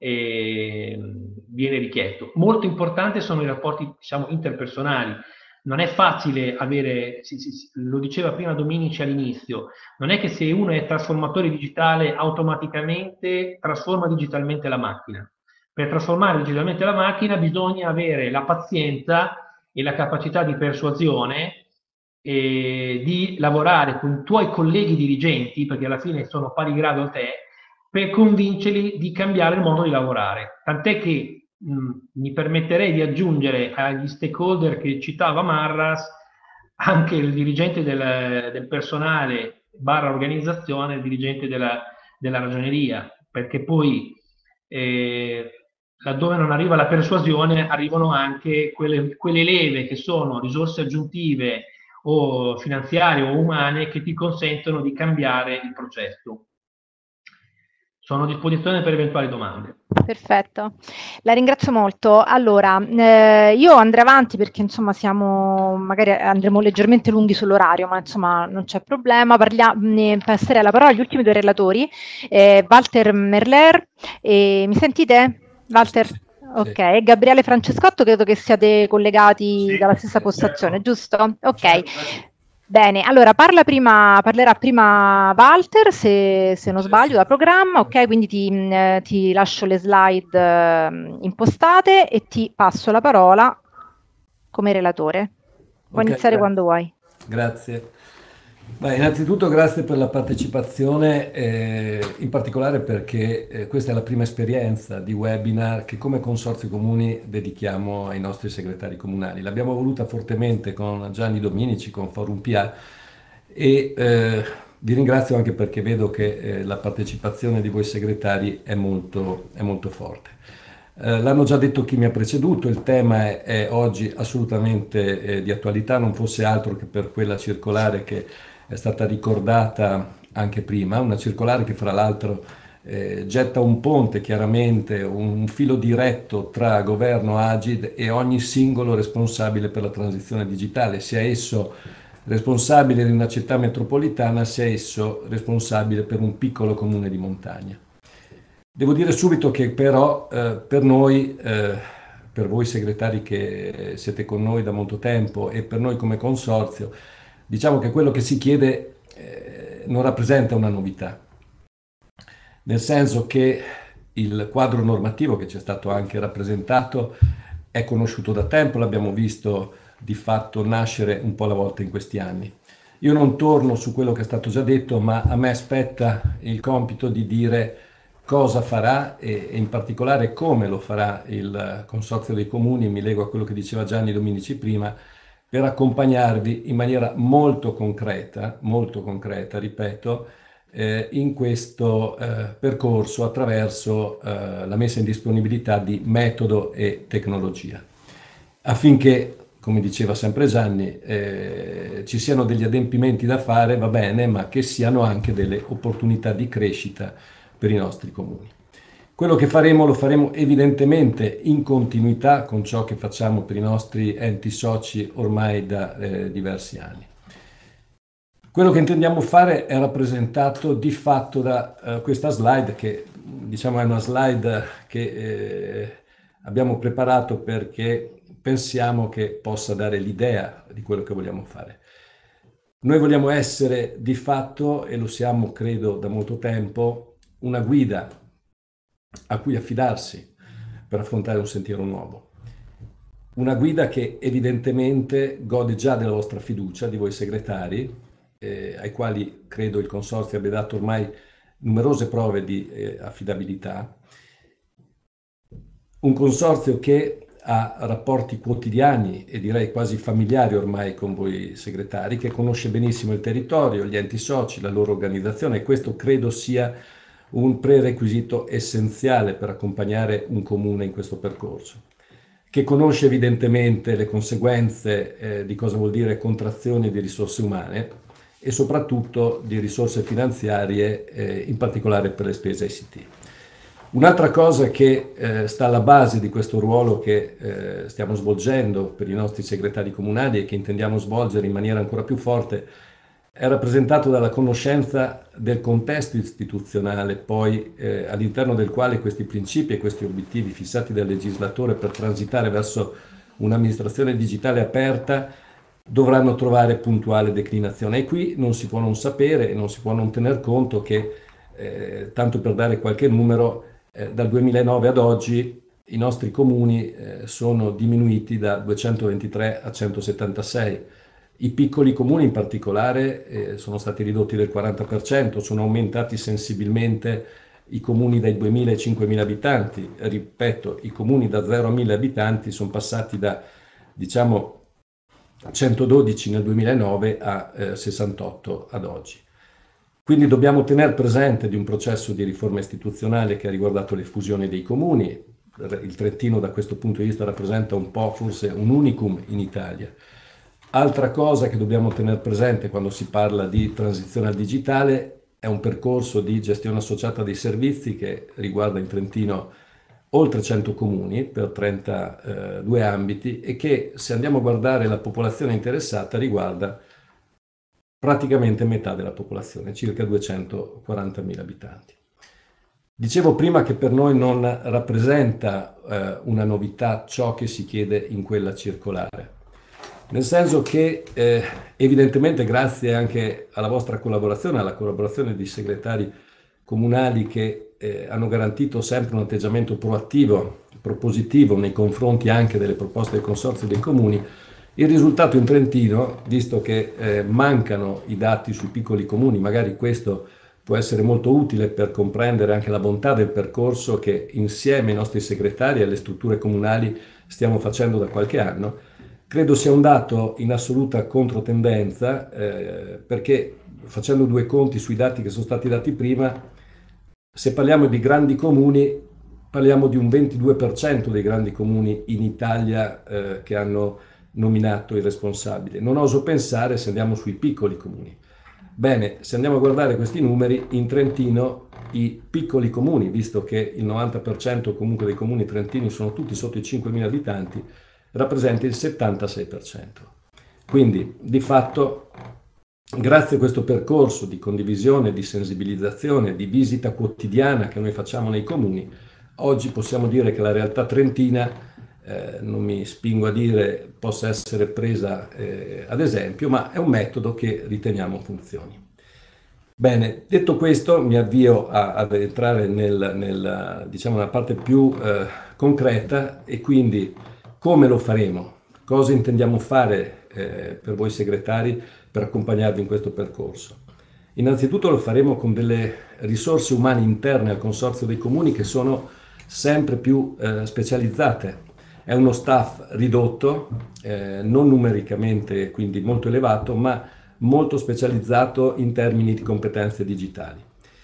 e viene richiesto. Molto importante sono i rapporti, diciamo, interpersonali. Non è facile avere, lo diceva prima Dominici all'inizio, non è che se uno è trasformatore digitale automaticamente trasforma digitalmente la macchina. Per trasformare digitalmente la macchina bisogna avere la pazienza e la capacità di persuasione, e di lavorare con i tuoi colleghi dirigenti, perché alla fine sono pari grado a te, per convincerli di cambiare il modo di lavorare. Tant'è che mh, mi permetterei di aggiungere agli stakeholder che citava Marras anche il dirigente del, del personale barra organizzazione, il dirigente della, della ragioneria, perché poi eh, laddove non arriva la persuasione arrivano anche quelle, quelle leve che sono risorse aggiuntive o finanziarie o umane che ti consentono di cambiare il processo. Sono a disposizione per eventuali domande. Perfetto, la ringrazio molto. Allora, eh, io andrei avanti perché insomma siamo, magari andremo leggermente lunghi sull'orario, ma insomma non c'è problema. Parliamo, ne passerei la parola agli ultimi due relatori, eh, Walter Merler, eh, mi sentite? Walter? Sì, Ok, sì. Gabriele Francescotto, credo che siate collegati Sì, dalla stessa postazione, certo. giusto? Ok. Certo, sì. Bene, allora parla prima, parlerà prima Walter, se, se non Sì, sbaglio, sì. da programma, ok? Quindi ti, mh, ti lascio le slide eh, impostate e ti passo la parola come relatore. Puoi Ok, iniziare quando vuoi. grazie. Beh, innanzitutto grazie per la partecipazione, eh, in particolare perché eh, questa è la prima esperienza di webinar che come Consorzio Comuni dedichiamo ai nostri segretari comunali. L'abbiamo voluta fortemente con Gianni Dominici, con Forum P A, e eh, vi ringrazio anche perché vedo che eh, la partecipazione di voi segretari è molto, è molto forte. Eh, l'hanno già detto chi mi ha preceduto, il tema è, è oggi assolutamente eh, di attualità, non fosse altro che per quella circolare che è stata ricordata anche prima, una circolare che fra l'altro eh, getta un ponte, chiaramente un filo diretto tra governo, Agid e ogni singolo responsabile per la transizione digitale, sia esso responsabile di una città metropolitana, sia esso responsabile per un piccolo comune di montagna. Devo dire subito che però eh, per noi, eh, per voi segretari che siete con noi da molto tempo e per noi come consorzio, diciamo che quello che si chiede eh, non rappresenta una novità, nel senso che il quadro normativo che ci è stato anche rappresentato è conosciuto da tempo, l'abbiamo visto di fatto nascere un po' alla volta in questi anni. Io non torno su quello che è stato già detto, ma a me spetta il compito di dire cosa farà e, e in particolare come lo farà il Consorzio dei Comuni. Mi lego a quello che diceva Gianni Dominici prima, per accompagnarvi in maniera molto concreta, molto concreta, ripeto, eh, in questo eh, percorso attraverso eh, la messa in disponibilità di metodo e tecnologia, affinché, come diceva sempre Gianni, eh, ci siano degli adempimenti da fare, va bene, ma che siano anche delle opportunità di crescita per i nostri comuni. Quello che faremo lo faremo evidentemente in continuità con ciò che facciamo per i nostri enti soci ormai da eh, diversi anni. Quello che intendiamo fare è rappresentato di fatto da uh, questa slide che diciamo è una slide che eh, abbiamo preparato perché pensiamo che possa dare l'idea di quello che vogliamo fare. Noi vogliamo essere di fatto, e lo siamo credo da molto tempo, una guida a cui affidarsi per affrontare un sentiero nuovo. Una guida che evidentemente gode già della vostra fiducia, di voi segretari, eh, ai quali credo il Consorzio abbia dato ormai numerose prove di eh, affidabilità. Un consorzio che ha rapporti quotidiani e direi quasi familiari ormai con voi segretari, che conosce benissimo il territorio, gli enti soci, la loro organizzazione, e questo credo sia un prerequisito essenziale per accompagnare un comune in questo percorso, che conosce evidentemente le conseguenze eh, di cosa vuol dire contrazione di risorse umane e soprattutto di risorse finanziarie, eh, in particolare per le spese I C T. Un'altra cosa che eh, sta alla base di questo ruolo che eh, stiamo svolgendo per i nostri segretari comunali e che intendiamo svolgere in maniera ancora più forte è rappresentato dalla conoscenza del contesto istituzionale, poi eh, all'interno del quale questi principi e questi obiettivi fissati dal legislatore per transitare verso un'amministrazione digitale aperta dovranno trovare puntuale declinazione. E qui non si può non sapere e non si può non tener conto che, eh, tanto per dare qualche numero, eh, dal duemilanove ad oggi i nostri comuni eh, sono diminuiti da duecentoventitré a centosettantasei. I piccoli comuni in particolare eh, sono stati ridotti del quaranta per cento, sono aumentati sensibilmente i comuni dai duemila ai cinquemila abitanti. Ripeto, i comuni da zero a mille abitanti sono passati da, diciamo, centododici nel duemilanove a eh, sessantotto ad oggi. Quindi dobbiamo tenere presente di un processo di riforma istituzionale che ha riguardato le fusioni dei comuni. Il Trentino da questo punto di vista rappresenta un po' forse un unicum in Italia. Altra cosa che dobbiamo tenere presente quando si parla di transizione al digitale è un percorso di gestione associata dei servizi che riguarda in Trentino oltre cento comuni per trentadue ambiti e che, se andiamo a guardare la popolazione interessata, riguarda praticamente metà della popolazione, circa duecentoquarantamila abitanti. Dicevo prima che per noi non rappresenta eh, una novità ciò che si chiede in quella circolare, nel senso che eh, evidentemente grazie anche alla vostra collaborazione, alla collaborazione di segretari comunali che eh, hanno garantito sempre un atteggiamento proattivo, propositivo nei confronti anche delle proposte del Consorzio dei Comuni, il risultato in Trentino, visto che eh, mancano i dati sui piccoli comuni, magari questo può essere molto utile per comprendere anche la bontà del percorso che insieme ai nostri segretari e alle strutture comunali stiamo facendo da qualche anno, credo sia un dato in assoluta controtendenza, eh, perché facendo due conti sui dati che sono stati dati prima, se parliamo di grandi comuni, parliamo di un ventidue per cento dei grandi comuni in Italia eh, che hanno nominato il responsabile. Non oso pensare se andiamo sui piccoli comuni. Bene, se andiamo a guardare questi numeri, in Trentino i piccoli comuni, visto che il novanta per cento comunque dei comuni trentini sono tutti sotto i cinquemila abitanti, rappresenta il settantasei per cento. Quindi, di fatto, grazie a questo percorso di condivisione, di sensibilizzazione, di visita quotidiana che noi facciamo nei comuni, oggi possiamo dire che la realtà trentina, eh, non mi spingo a dire possa essere presa eh, ad esempio, ma è un metodo che riteniamo funzioni. Bene, detto questo mi avvio a, ad entrare nel, nel, diciamo, nella parte più eh, concreta e quindi come lo faremo, cosa intendiamo fare eh, per voi segretari per accompagnarvi in questo percorso. Innanzitutto lo faremo con delle risorse umane interne al Consorzio dei Comuni che sono sempre più eh, specializzate. È uno staff ridotto, eh, non numericamente quindi molto elevato, ma molto specializzato in termini di competenze digitali.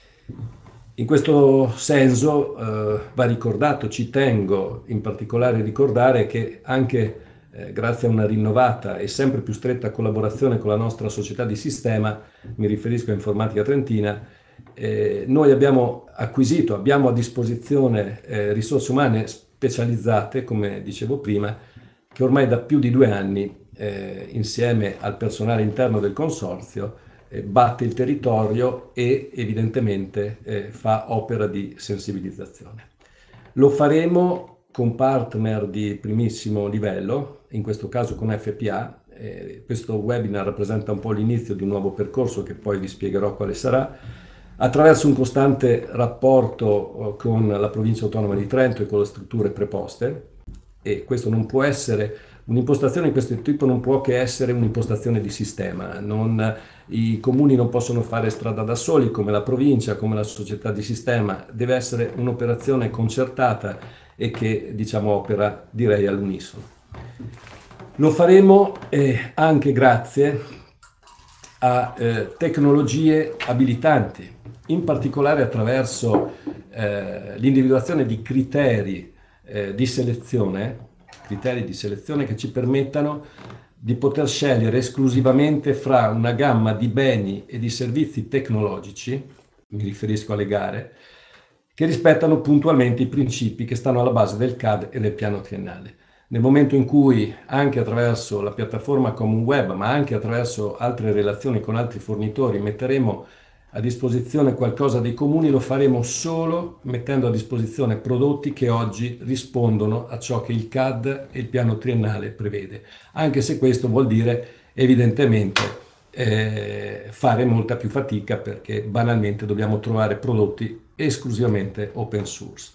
In questo senso eh, va ricordato, ci tengo in particolare a ricordare che anche eh, grazie a una rinnovata e sempre più stretta collaborazione con la nostra società di sistema, mi riferisco a Informatica Trentina, eh, noi abbiamo acquisito, abbiamo a disposizione eh, risorse umane specializzate, come dicevo prima, che ormai da più di due anni eh, insieme al personale interno del consorzio eh, batte il territorio e evidentemente eh, fa opera di sensibilizzazione. Lo faremo con partner di primissimo livello, in questo caso con F P A. Eh, questo webinar rappresenta un po' l'inizio di un nuovo percorso che poi vi spiegherò quale sarà, attraverso un costante rapporto con la provincia autonoma di Trento e con le strutture preposte, e questo non può essere, un'impostazione di questo tipo non può che essere un'impostazione di sistema, non i comuni non possono fare strada da soli, come la provincia, come la società di sistema, deve essere un'operazione concertata e che, diciamo, opera, direi, all'unisono. Lo faremo eh, anche grazie a eh, tecnologie abilitanti, in particolare attraverso eh, l'individuazione di criteri eh, di selezione, criteri di selezione che ci permettano di poter scegliere esclusivamente fra una gamma di beni e di servizi tecnologici, mi riferisco alle gare, che rispettano puntualmente i principi che stanno alla base del C A D e del piano triennale. Nel momento in cui, anche attraverso la piattaforma Common Web, ma anche attraverso altre relazioni con altri fornitori, metteremo a disposizione qualcosa dei comuni, lo faremo solo mettendo a disposizione prodotti che oggi rispondono a ciò che il C A D e il piano triennale prevede, anche se questo vuol dire evidentemente eh, fare molta più fatica, perché banalmente dobbiamo trovare prodotti esclusivamente open source.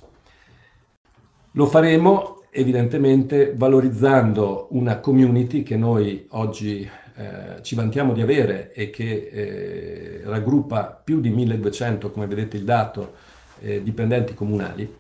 Lo faremo evidentemente valorizzando una community che noi oggi eh, ci vantiamo di avere e che eh, raggruppa più di milleduecento, come vedete il dato, eh, dipendenti comunali,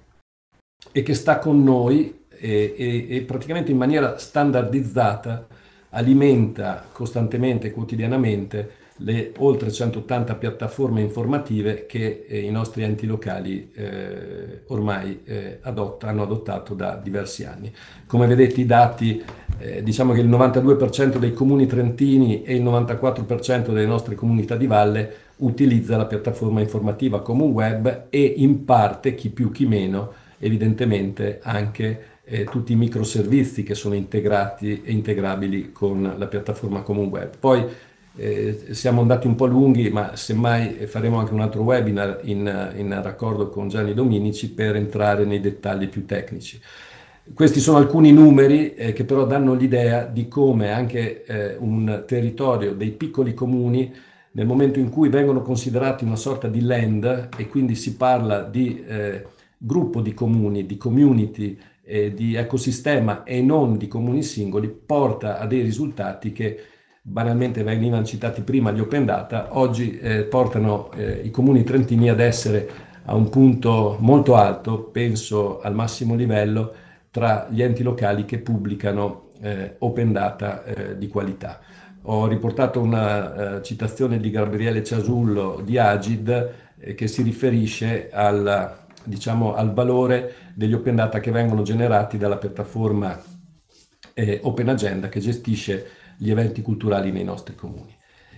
e che sta con noi e, e, e praticamente in maniera standardizzata alimenta costantemente e quotidianamente le oltre centottanta piattaforme informative che eh, i nostri enti locali eh, ormai eh, adotta, hanno adottato da diversi anni. Come vedete i dati, eh, diciamo che il novantadue per cento dei comuni trentini e il novantaquattro per cento delle nostre comunità di valle utilizza la piattaforma informativa Common Web, e in parte, chi più chi meno, evidentemente anche eh, tutti i microservizi che sono integrati e integrabili con la piattaforma Common Web. Poi Eh, siamo andati un po' lunghi, ma semmai faremo anche un altro webinar in, in raccordo con Gianni Dominici per entrare nei dettagli più tecnici. Questi sono alcuni numeri eh, che però danno l'idea di come anche eh, un territorio dei piccoli comuni, nel momento in cui vengono considerati una sorta di land, e quindi si parla di eh, gruppo di comuni, di community, eh, di ecosistema e non di comuni singoli, porta a dei risultati che banalmente venivano citati prima gli open data, oggi eh, portano eh, i comuni trentini ad essere a un punto molto alto, penso al massimo livello, tra gli enti locali che pubblicano eh, open data eh, di qualità. Ho riportato una uh, citazione di Gabriele Ciasullo di Agid eh, che si riferisce al, diciamo, al valore degli open data che vengono generati dalla piattaforma eh, Open Agenda, che gestisce gli eventi culturali nei nostri comuni.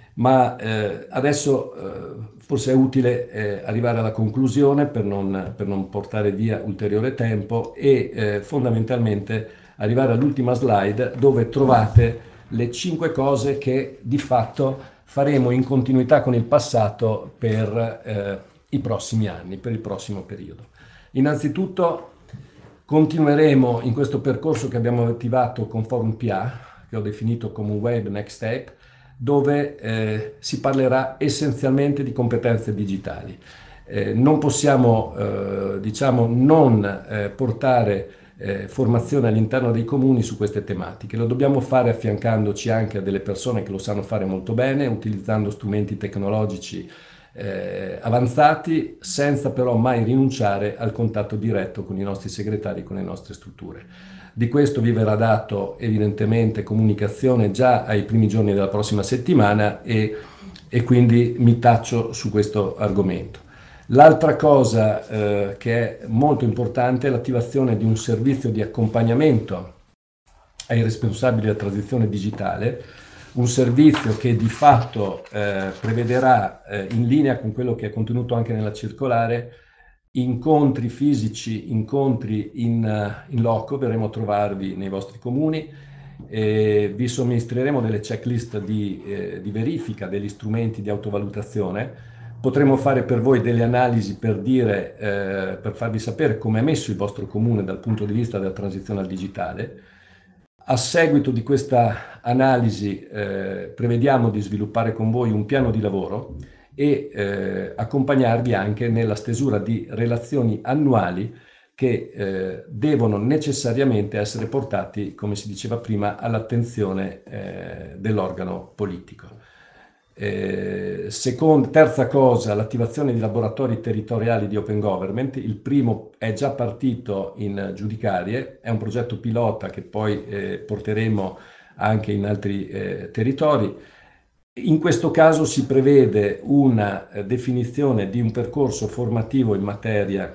Ma eh, adesso eh, forse è utile eh, arrivare alla conclusione per non, per non portare via ulteriore tempo e eh, fondamentalmente arrivare all'ultima slide, dove trovate le cinque cose che di fatto faremo in continuità con il passato per eh, i prossimi anni, per il prossimo periodo. Innanzitutto continueremo in questo percorso che abbiamo attivato con Forum P A, che ho definito Common Web Next Step, dove eh, si parlerà essenzialmente di competenze digitali. Eh, non possiamo, eh, diciamo, non eh, portare eh, formazione all'interno dei comuni su queste tematiche. Lo dobbiamo fare affiancandoci anche a delle persone che lo sanno fare molto bene, utilizzando strumenti tecnologici eh, avanzati, senza però mai rinunciare al contatto diretto con i nostri segretari e con le nostre strutture. Di questo vi verrà dato evidentemente comunicazione già ai primi giorni della prossima settimana e, e quindi mi taccio su questo argomento. L'altra cosa eh, che è molto importante è l'attivazione di un servizio di accompagnamento ai responsabili della transizione digitale, un servizio che di fatto eh, prevederà, eh, in linea con quello che è contenuto anche nella circolare, incontri fisici, incontri in, in loco. Verremo a trovarvi nei vostri comuni, e vi somministreremo delle checklist di, eh, di verifica degli strumenti di autovalutazione. Potremo fare per voi delle analisi per dire, eh, per farvi sapere come è messo il vostro comune dal punto di vista della transizione al digitale. A seguito di questa analisi eh, prevediamo di sviluppare con voi un piano di lavoro e eh, accompagnarvi anche nella stesura di relazioni annuali che eh, devono necessariamente essere portati, come si diceva prima, all'attenzione eh, dell'organo politico. Eh, seconda, terza cosa, l'attivazione di laboratori territoriali di Open Government. Il primo è già partito in Giudicarie, è un progetto pilota che poi eh, porteremo anche in altri eh, territori. In questo caso si prevede una eh, definizione di un percorso formativo in materia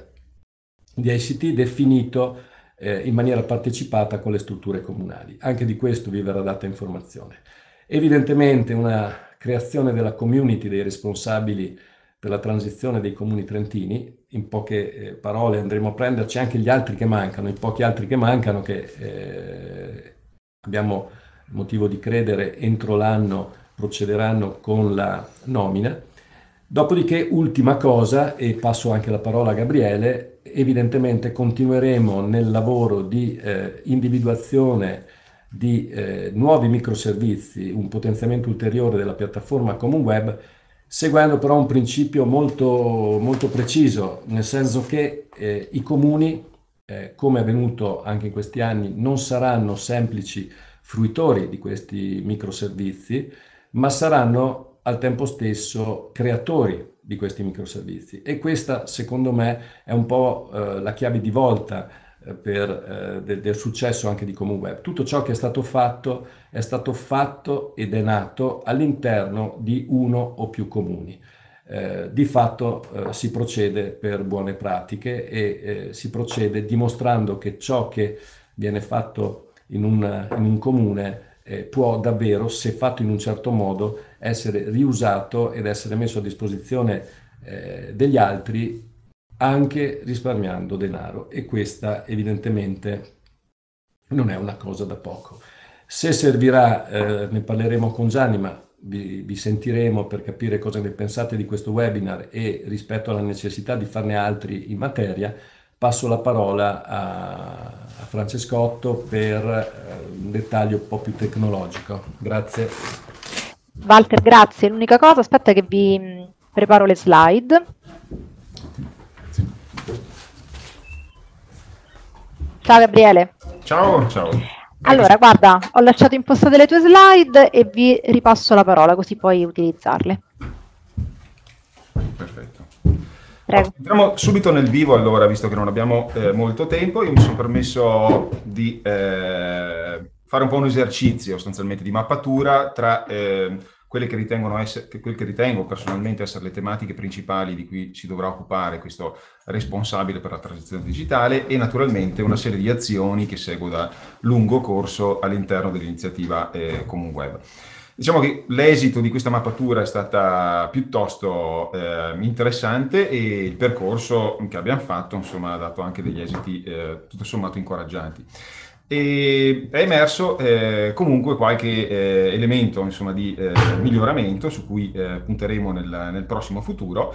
di I C T definito eh, in maniera partecipata con le strutture comunali. Anche di questo vi verrà data informazione. Evidentemente una creazione della community dei responsabili per la transizione dei comuni trentini. In poche eh, parole andremo a prenderci anche gli altri che mancano, i pochi altri che mancano, che eh, abbiamo motivo di credere entro l'anno procederanno con la nomina. Dopodiché, ultima cosa, e passo anche la parola a Gabriele, evidentemente continueremo nel lavoro di eh, individuazione di eh, nuovi microservizi, un potenziamento ulteriore della piattaforma Common Web, seguendo però un principio molto, molto preciso, nel senso che eh, i comuni, eh, come è avvenuto anche in questi anni, non saranno semplici fruitori di questi microservizi, ma saranno al tempo stesso creatori di questi microservizi. E questa, secondo me, è un po' eh, la chiave di volta eh, per, eh, del, del successo anche di Common Web. Tutto ciò che è stato fatto è stato fatto ed è nato all'interno di uno o più comuni. Eh, di fatto eh, si procede per buone pratiche e eh, si procede dimostrando che ciò che viene fatto in un, in un comune eh, può davvero, se fatto in un certo modo, essere riusato ed essere messo a disposizione eh, degli altri, anche risparmiando denaro, e questa evidentemente non è una cosa da poco. Se servirà, eh, ne parleremo con Gianni, ma vi, vi sentiremo per capire cosa ne pensate di questo webinar e rispetto alla necessità di farne altri in materia. Passo la parola a, a Francescotto per eh, un dettaglio un po' più tecnologico. Grazie. Walter, grazie. L'unica cosa, aspetta che vi mh, preparo le slide. Ciao Gabriele. Ciao, ciao. Allora, guarda, ho lasciato impostate le tue slide e vi ripasso la parola, così puoi utilizzarle. Perfetto. Prego. Entriamo subito nel vivo, allora, visto che non abbiamo eh, molto tempo. Io mi sono permesso di eh, fare un po' un esercizio sostanzialmente di mappatura tra eh, quelle che ritengono essere, quelle che ritengo personalmente essere le tematiche principali di cui si dovrà occupare questo responsabile per la transizione digitale e naturalmente una serie di azioni che seguo da lungo corso all'interno dell'iniziativa eh, Common Web. Diciamo che l'esito di questa mappatura è stata piuttosto eh, interessante e il percorso che abbiamo fatto, insomma, ha dato anche degli esiti eh, tutto sommato incoraggianti. E è emerso eh, comunque qualche eh, elemento, insomma, di eh, miglioramento su cui eh, punteremo nel, nel prossimo futuro.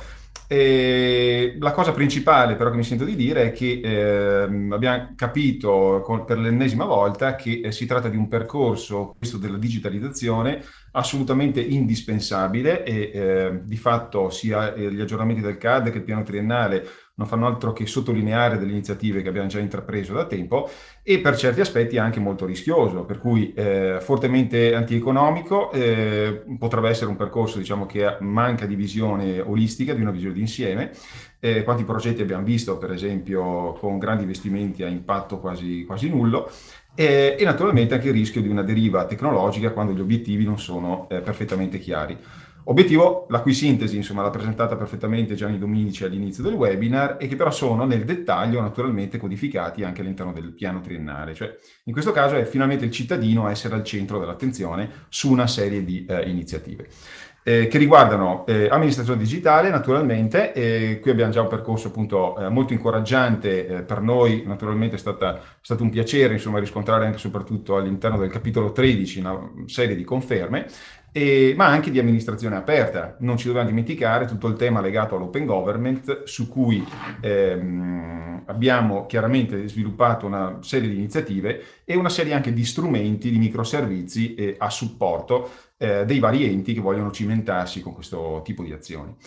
E la cosa principale però che mi sento di dire è che eh, abbiamo capito con, per l'ennesima volta che eh, si tratta di un percorso, questo della digitalizzazione, assolutamente indispensabile e eh, di fatto sia eh, gli aggiornamenti del C A D che il piano triennale non fanno altro che sottolineare delle iniziative che abbiamo già intrapreso da tempo e per certi aspetti anche molto rischioso, per cui eh, fortemente antieconomico, eh, potrebbe essere un percorso, diciamo, che manca di visione olistica, di una visione d'insieme. Eh, quanti progetti abbiamo visto, per esempio, con grandi investimenti a impatto quasi, quasi nullo, eh, e naturalmente anche il rischio di una deriva tecnologica quando gli obiettivi non sono eh, perfettamente chiari. Obiettivo, la cui sintesi, insomma, l'ha presentata perfettamente Gianni Dominici all'inizio del webinar e che però sono nel dettaglio naturalmente codificati anche all'interno del piano triennale. Cioè, in questo caso è finalmente il cittadino a essere al centro dell'attenzione su una serie di eh, iniziative. Eh, che riguardano eh, amministrazione digitale, naturalmente. Eh, qui abbiamo già un percorso appunto eh, molto incoraggiante eh, per noi, naturalmente è, stata, è stato un piacere, insomma, riscontrare anche soprattutto all'interno del capitolo tredici una serie di conferme, eh, ma anche di amministrazione aperta. Non ci dobbiamo dimenticare tutto il tema legato all'open government, su cui ehm, abbiamo chiaramente sviluppato una serie di iniziative e una serie anche di strumenti, di microservizi eh, a supporto Eh, dei vari enti che vogliono cimentarsi con questo tipo di azioni.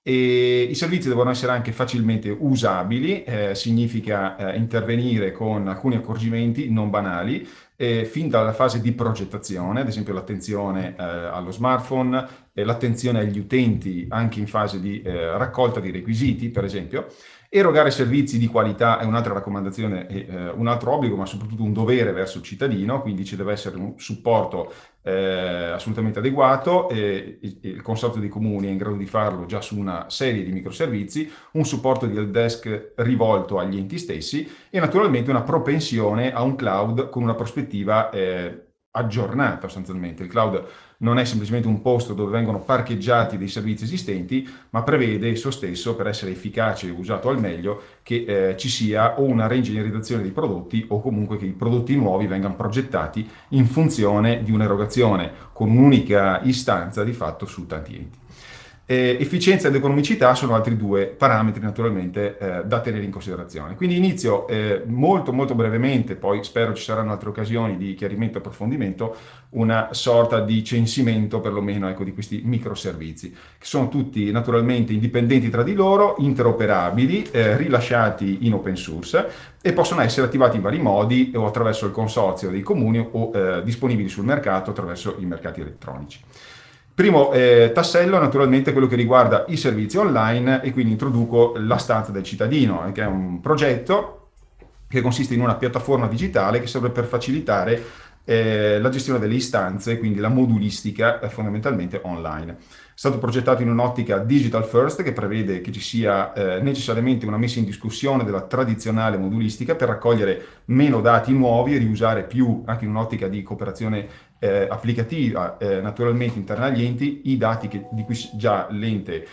E i servizi devono essere anche facilmente usabili, eh, significa eh, intervenire con alcuni accorgimenti non banali, eh, fin dalla fase di progettazione, ad esempio l'attenzione eh, allo smartphone, eh, l'attenzione agli utenti anche in fase di eh, raccolta di requisiti, per esempio. Erogare servizi di qualità è un'altra raccomandazione, eh, un altro obbligo, ma soprattutto un dovere verso il cittadino, quindi ci deve essere un supporto eh, assolutamente adeguato. Eh, il, il Consorzio dei Comuni è in grado di farlo già su una serie di microservizi, un supporto di help desk rivolto agli enti stessi e naturalmente una propensione a un cloud con una prospettiva eh, aggiornata sostanzialmente. Il cloud non è semplicemente un posto dove vengono parcheggiati dei servizi esistenti, ma prevede esso stesso, per essere efficace e usato al meglio, che eh, ci sia o una reingegnerizzazione dei prodotti o comunque che i prodotti nuovi vengano progettati in funzione di un'erogazione con un'unica istanza di fatto su tanti enti. Eh, efficienza ed economicità sono altri due parametri naturalmente eh, da tenere in considerazione. Quindi inizio eh, molto molto brevemente, poi spero ci saranno altre occasioni di chiarimento e approfondimento, una sorta di censimento perlomeno ecco, di questi microservizi, che sono tutti naturalmente indipendenti tra di loro, interoperabili, eh, rilasciati in open source e possono essere attivati in vari modi o attraverso il consorzio dei comuni o eh, disponibili sul mercato attraverso i mercati elettronici. Primo eh, tassello naturalmente quello che riguarda i servizi online e quindi introduco la stanza del cittadino, che è un progetto che consiste in una piattaforma digitale che serve per facilitare eh, la gestione delle istanze, quindi la modulistica eh, fondamentalmente online. È stato progettato in un'ottica digital first che prevede che ci sia eh, necessariamente una messa in discussione della tradizionale modulistica per raccogliere meno dati nuovi e riusare più, anche in un'ottica di cooperazione eh, applicativa, eh, naturalmente interna agli enti, i dati che, di cui già l'ente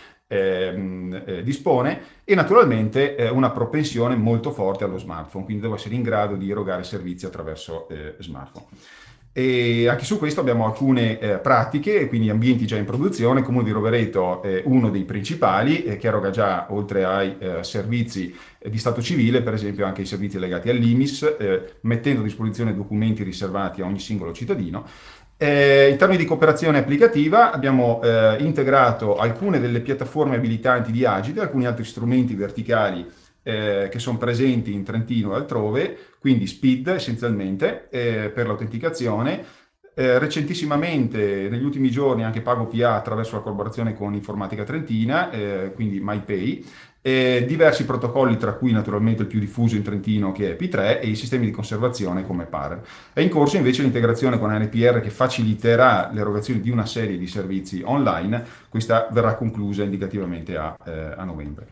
eh, eh, dispone e naturalmente eh, una propensione molto forte allo smartphone, quindi devo essere in grado di erogare servizi attraverso eh, smartphone. E anche su questo abbiamo alcune eh, pratiche, quindi ambienti già in produzione. Il Comune di Rovereto è uno dei principali, eh, che eroga già, oltre ai eh, servizi eh, di stato civile, per esempio anche i servizi legati all'I M I S, eh, mettendo a disposizione documenti riservati a ogni singolo cittadino. Eh, in termini di cooperazione applicativa abbiamo eh, integrato alcune delle piattaforme abilitanti di Agide, alcuni altri strumenti verticali Eh, che sono presenti in Trentino e altrove, quindi S P I D essenzialmente eh, per l'autenticazione. Eh, recentissimamente, negli ultimi giorni, anche PagoPA attraverso la collaborazione con Informatica Trentina, eh, quindi MyPay, eh, diversi protocolli, tra cui naturalmente il più diffuso in Trentino che è P tre e i sistemi di conservazione come Parer. È in corso invece l'integrazione con A N P R che faciliterà l'erogazione di una serie di servizi online. Questa verrà conclusa indicativamente a, eh, a novembre.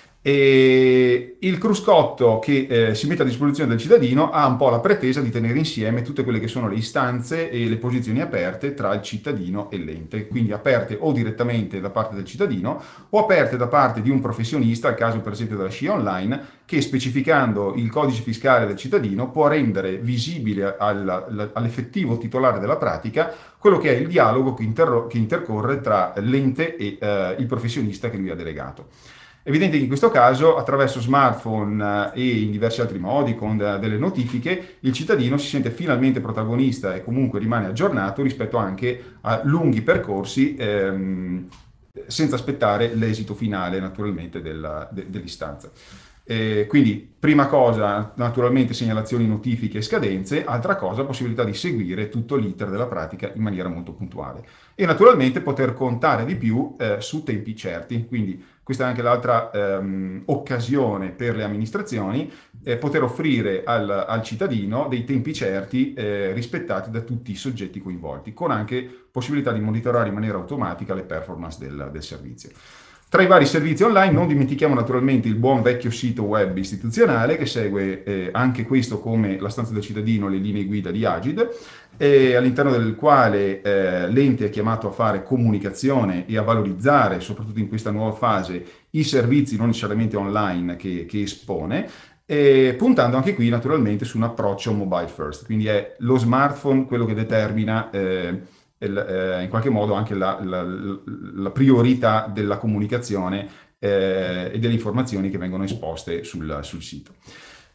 E il cruscotto che eh, si mette a disposizione del cittadino ha un po' la pretesa di tenere insieme tutte quelle che sono le istanze e le posizioni aperte tra il cittadino e l'ente, quindi aperte o direttamente da parte del cittadino o aperte da parte di un professionista, al caso per esempio della scia online, che specificando il codice fiscale del cittadino può rendere visibile al, all'effettivo titolare della pratica quello che è il dialogo che, inter- che intercorre tra l'ente e eh, il professionista che lui ha delegato. È evidente che in questo caso, attraverso smartphone eh, e in diversi altri modi, con de- delle notifiche, il cittadino si sente finalmente protagonista e comunque rimane aggiornato rispetto anche a lunghi percorsi, ehm, senza aspettare l'esito finale, naturalmente, della, de- dell'istanza. Eh, quindi, prima cosa, naturalmente segnalazioni, notifiche e scadenze, altra cosa, possibilità di seguire tutto l'iter della pratica in maniera molto puntuale. E naturalmente poter contare di più eh, su tempi certi, quindi questa è anche l'altra ehm, occasione per le amministrazioni, eh, poter offrire al, al cittadino dei tempi certi eh, rispettati da tutti i soggetti coinvolti, con anche possibilità di monitorare in maniera automatica le performance del, del servizio. Tra i vari servizi online non dimentichiamo naturalmente il buon vecchio sito web istituzionale che segue eh, anche questo come la stanza del cittadino, le linee guida di Agide, e all'interno del quale eh, l'ente è chiamato a fare comunicazione e a valorizzare, soprattutto in questa nuova fase, i servizi non necessariamente online che, che espone, e puntando anche qui naturalmente su un approccio mobile first, quindi è lo smartphone quello che determina eh, il, eh, in qualche modo anche la, la, la priorità della comunicazione eh, e delle informazioni che vengono esposte sul, sul sito.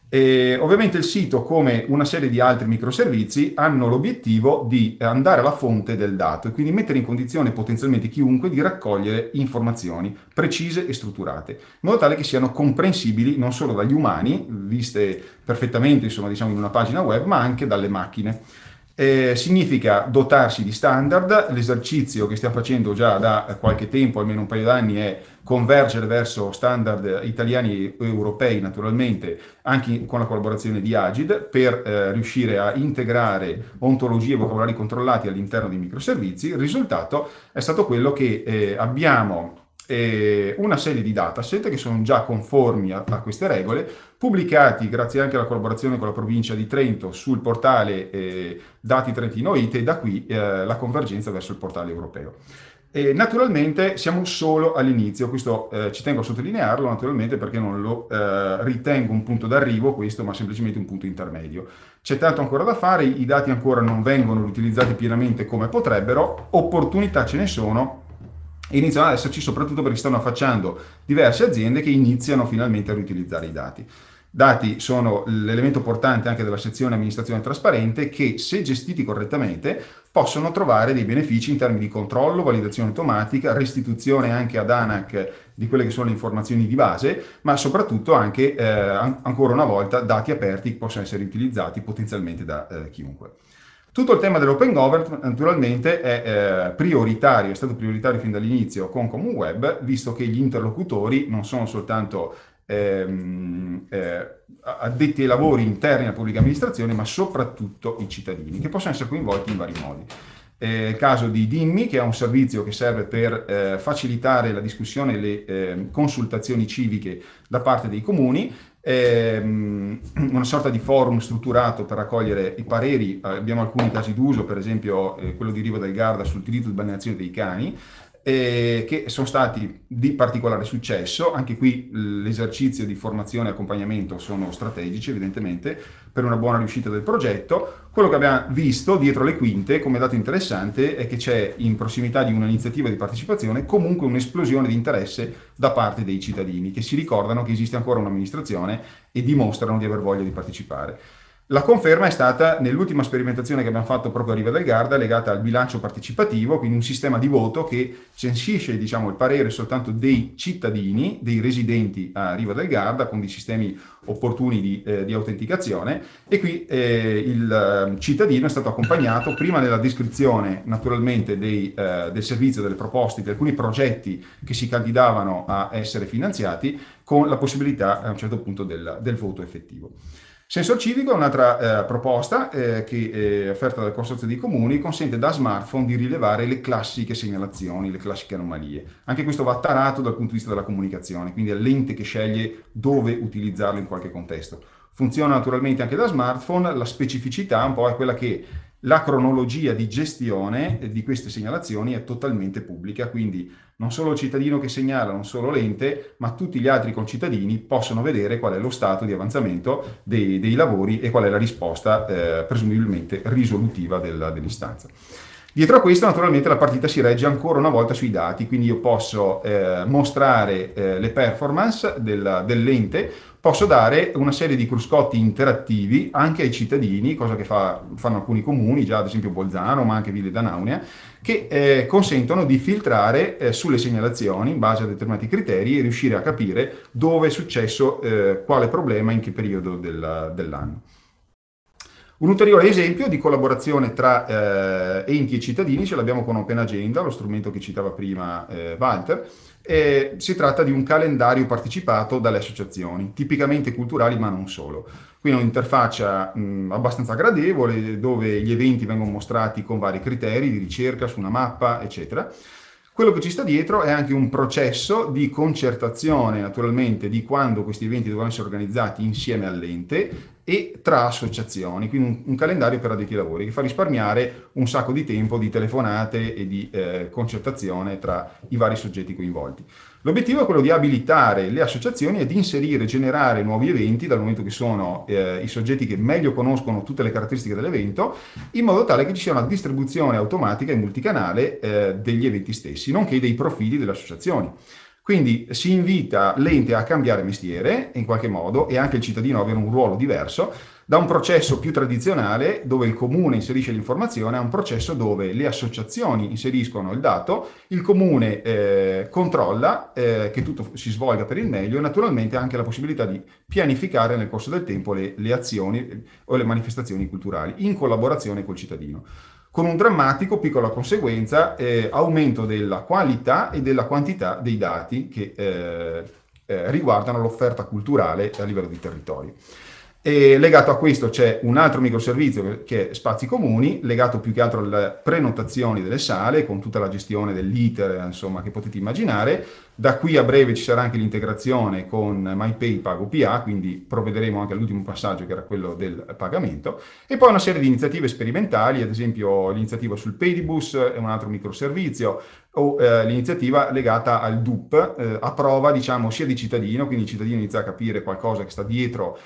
E ovviamente il sito, come una serie di altri microservizi, hanno l'obiettivo di andare alla fonte del dato e quindi mettere in condizione potenzialmente chiunque di raccogliere informazioni precise e strutturate, in modo tale che siano comprensibili non solo dagli umani, viste perfettamente insomma, diciamo, in una pagina web, ma anche dalle macchine. Eh, significa dotarsi di standard. L'esercizio che stiamo facendo già da qualche tempo, almeno un paio d'anni, è convergere verso standard italiani e europei, naturalmente, anche con la collaborazione di Agid, per eh, riuscire a integrare ontologie e vocabolari controllati all'interno dei microservizi. Il risultato è stato quello che eh, abbiamo eh, una serie di dataset che sono già conformi a, a queste regole, pubblicati grazie anche alla collaborazione con la provincia di Trento sul portale eh, Dati Trentino I T, e da qui eh, la convergenza verso il portale europeo. E naturalmente siamo solo all'inizio, questo eh, ci tengo a sottolinearlo, naturalmente, perché non lo eh, ritengo un punto d'arrivo questo, ma semplicemente un punto intermedio. C'è tanto ancora da fare, i dati ancora non vengono utilizzati pienamente come potrebbero, opportunità ce ne sono, e iniziano ad esserci soprattutto perché stanno affacciando diverse aziende che iniziano finalmente a riutilizzare i dati. Dati sono l'elemento portante anche della sezione amministrazione trasparente, che se gestiti correttamente possono trovare dei benefici in termini di controllo, validazione automatica, restituzione anche ad ANAC di quelle che sono le informazioni di base, ma soprattutto anche, eh, ancora una volta, dati aperti che possono essere utilizzati potenzialmente da eh, chiunque. Tutto il tema dell'open government naturalmente è eh, prioritario, è stato prioritario fin dall'inizio con CommonWeb, visto che gli interlocutori non sono soltanto ehm, eh, addetti ai lavori interni alla pubblica amministrazione, ma soprattutto i cittadini, che possono essere coinvolti in vari modi. È il caso di Dimmi, che è un servizio che serve per eh, facilitare la discussione e le eh, consultazioni civiche da parte dei comuni, ehm, una sorta di forum strutturato per raccogliere i pareri. Abbiamo alcuni casi d'uso, per esempio eh, quello di Riva del Garda sull'utilizzo di balneazione dei cani, eh, che sono stati di particolare successo. Anche qui l'esercizio di formazione e accompagnamento sono strategici, evidentemente, per una buona riuscita del progetto. Quello che abbiamo visto dietro le quinte come dato interessante è che c'è, in prossimità di un'iniziativa di partecipazione, comunque un'esplosione di interesse da parte dei cittadini, che si ricordano che esiste ancora un'amministrazione e dimostrano di aver voglia di partecipare. La conferma è stata nell'ultima sperimentazione che abbiamo fatto proprio a Riva del Garda, legata al bilancio partecipativo, quindi un sistema di voto che censisce, diciamo, il parere soltanto dei cittadini, dei residenti a Riva del Garda, con dei sistemi opportuni di, eh, di autenticazione, e qui eh, il eh, cittadino è stato accompagnato prima nella descrizione, naturalmente, dei, eh, del servizio, delle proposte, di alcuni progetti che si candidavano a essere finanziati, con la possibilità a un certo punto del, del voto effettivo. Sensor civico è un'altra eh, proposta eh, che è offerta dal Consorzio dei Comuni, consente da smartphone di rilevare le classiche segnalazioni, le classiche anomalie. Anche questo va tarato dal punto di vista della comunicazione, quindi è l'ente che sceglie dove utilizzarlo in qualche contesto. Funziona naturalmente anche da smartphone. La specificità un po' è quella che la cronologia di gestione di queste segnalazioni è totalmente pubblica, quindi non solo il cittadino che segnala, non solo l'ente, ma tutti gli altri concittadini possono vedere qual è lo stato di avanzamento dei, dei lavori e qual è la risposta eh, presumibilmente risolutiva della, dell'istanza. Dietro a questo, naturalmente, la partita si regge ancora una volta sui dati, quindi io posso eh, mostrare eh, le performance del, dell'ente, posso dare una serie di cruscotti interattivi anche ai cittadini, cosa che fa, fanno alcuni comuni, già ad esempio Bolzano, ma anche Ville d'Anaunia, che eh, consentono di filtrare eh, sulle segnalazioni in base a determinati criteri e riuscire a capire dove è successo eh, quale problema in che periodo del, dell'anno. Un ulteriore esempio di collaborazione tra eh, enti e cittadini ce l'abbiamo con Open Agenda, lo strumento che citava prima eh, Walter. E si tratta di un calendario partecipato dalle associazioni, tipicamente culturali ma non solo. Quindi un'interfaccia mh, abbastanza gradevole, dove gli eventi vengono mostrati con vari criteri di ricerca su una mappa, eccetera. Quello che ci sta dietro è anche un processo di concertazione, naturalmente, di quando questi eventi dovranno essere organizzati insieme all'ente e tra associazioni, quindi un, un calendario per addetti ai lavori che fa risparmiare un sacco di tempo di telefonate e di eh, concertazione tra i vari soggetti coinvolti. L'obiettivo è quello di abilitare le associazioni ad inserire e generare nuovi eventi, dal momento che sono eh, i soggetti che meglio conoscono tutte le caratteristiche dell'evento, in modo tale che ci sia una distribuzione automatica e multicanale eh, degli eventi stessi, nonché dei profili delle associazioni. Quindi si invita l'ente a cambiare mestiere in qualche modo e anche il cittadino a avere un ruolo diverso, da un processo più tradizionale dove il comune inserisce l'informazione a un processo dove le associazioni inseriscono il dato, il comune eh, controlla eh, che tutto si svolga per il meglio e naturalmente ha anche la possibilità di pianificare nel corso del tempo le, le azioni o le manifestazioni culturali in collaborazione col cittadino, con un drammatico, piccola conseguenza, eh, aumento della qualità e della quantità dei dati che eh, eh, riguardano l'offerta culturale a livello di territorio. E legato a questo c'è un altro microservizio che è Spazi Comuni, legato più che altro alle prenotazioni delle sale, con tutta la gestione dell'iter, insomma, che potete immaginare. Da qui a breve ci sarà anche l'integrazione con MyPay Pago P A, quindi provvederemo anche all'ultimo passaggio che era quello del pagamento. E poi una serie di iniziative sperimentali, ad esempio l'iniziativa sul Pedibus è un altro microservizio, o eh, l'iniziativa legata al D U P, eh, a prova, diciamo, sia di cittadino, quindi il cittadino inizia a capire qualcosa che sta dietro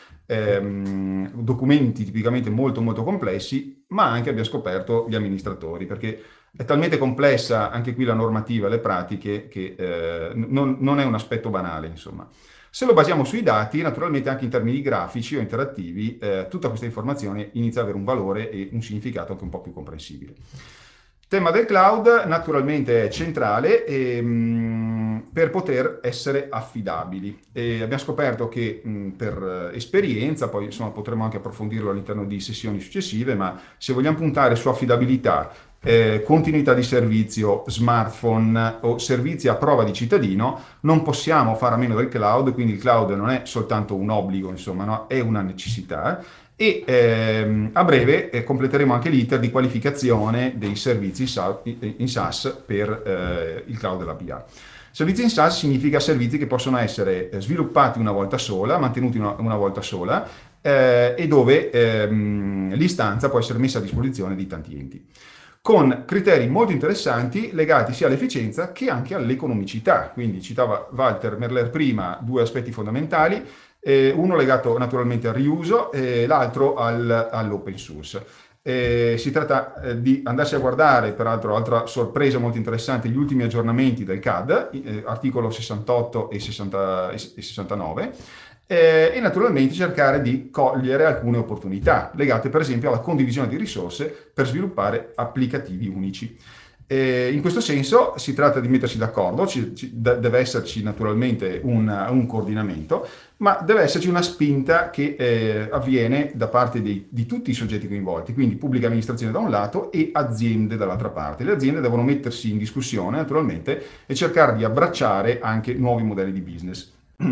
ehm, documenti tipicamente molto molto complessi, ma anche abbia scoperto gli amministratori, perché è talmente complessa anche qui la normativa, le pratiche, che eh, non, non è un aspetto banale, insomma. Se lo basiamo sui dati, naturalmente anche in termini grafici o interattivi, eh, tutta questa informazione inizia ad avere un valore e un significato anche un po' più comprensibile. Il tema del cloud naturalmente è centrale e, mh, per poter essere affidabili. E abbiamo scoperto che mh, per esperienza, poi insomma potremo anche approfondirlo all'interno di sessioni successive, ma se vogliamo puntare su affidabilità, eh, continuità di servizio, smartphone o servizi a prova di cittadino, non possiamo fare a meno del cloud, quindi il cloud non è soltanto un obbligo, insomma, no? È una necessità. E ehm, a breve eh, completeremo anche l'iter di qualificazione dei servizi in SaaS per eh, il cloud della P A. Servizi in SaaS significa servizi che possono essere sviluppati una volta sola, mantenuti una, una volta sola, eh, e dove ehm, l'istanza può essere messa a disposizione di tanti enti, con criteri molto interessanti legati sia all'efficienza che anche all'economicità. Quindi citava Walter Merler prima due aspetti fondamentali, eh, uno legato naturalmente al riuso e l'altro al, all'open source. Eh, si tratta eh, di andarsi a guardare, peraltro altra sorpresa molto interessante, gli ultimi aggiornamenti del C A D, eh, articolo sessantotto e, sessanta, e sessantanove, eh, e naturalmente cercare di cogliere alcune opportunità legate per esempio alla condivisione di risorse per sviluppare applicativi unici. Eh, in questo senso si tratta di mettersi d'accordo, ci, ci, deve esserci naturalmente un, un coordinamento, ma deve esserci una spinta che eh, avviene da parte dei, di tutti i soggetti coinvolti, quindi pubblica amministrazione da un lato e aziende dall'altra parte. Le aziende devono mettersi in discussione naturalmente e cercare di abbracciare anche nuovi modelli di business.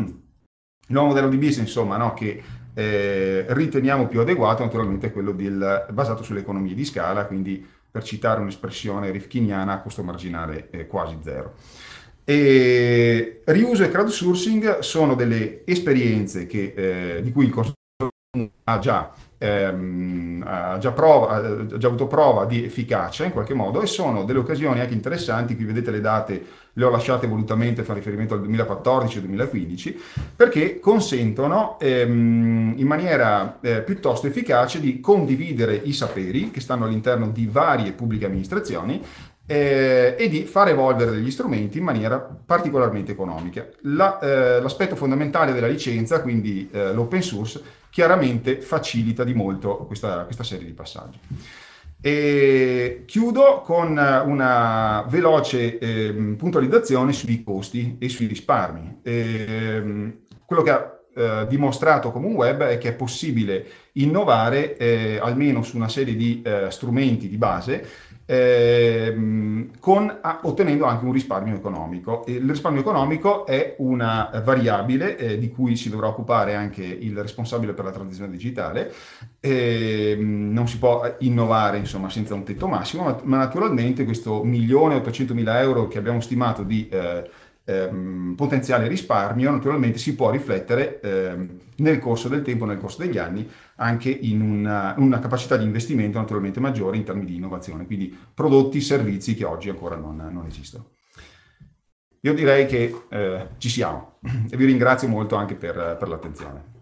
Il nuovo modello di business, insomma, no, che eh, riteniamo più adeguato naturalmente è quello del, basato sulle economie di scala, quindi per citare un'espressione rifkiniana, a costo marginale eh, quasi zero. E riuso e crowdsourcing sono delle esperienze che, eh, di cui il Consiglio ha già, ehm, ha, già prova, ha già avuto prova di efficacia in qualche modo, e sono delle occasioni anche interessanti. Qui vedete le date, le ho lasciate volutamente, fa riferimento al duemilaquattordici e duemilaquindici, perché consentono ehm, in maniera eh, piuttosto efficace di condividere i saperi che stanno all'interno di varie pubbliche amministrazioni eh, e di far evolvere degli strumenti in maniera particolarmente economica. La, eh, l'aspetto fondamentale della licenza, quindi eh, l'open source, chiaramente facilita di molto questa, questa serie di passaggi. E chiudo con una veloce eh, puntualizzazione sui costi e sui risparmi. E, quello che ha eh, dimostrato Comunweb è che è possibile innovare eh, almeno su una serie di eh, strumenti di base, eh, con, a, ottenendo anche un risparmio economico. E il risparmio economico è una variabile eh, di cui si dovrà occupare anche il responsabile per la transizione digitale. Eh, non si può innovare, insomma, senza un tetto massimo, ma, ma naturalmente questo milione e ottocentomila euro che abbiamo stimato di eh, ehm, potenziale risparmio naturalmente si può riflettere ehm, nel corso del tempo, nel corso degli anni, anche in una, una capacità di investimento naturalmente maggiore in termini di innovazione, quindi prodotti, servizi che oggi ancora non, non esistono. Io direi che eh, ci siamo e vi ringrazio molto anche per, per l'attenzione.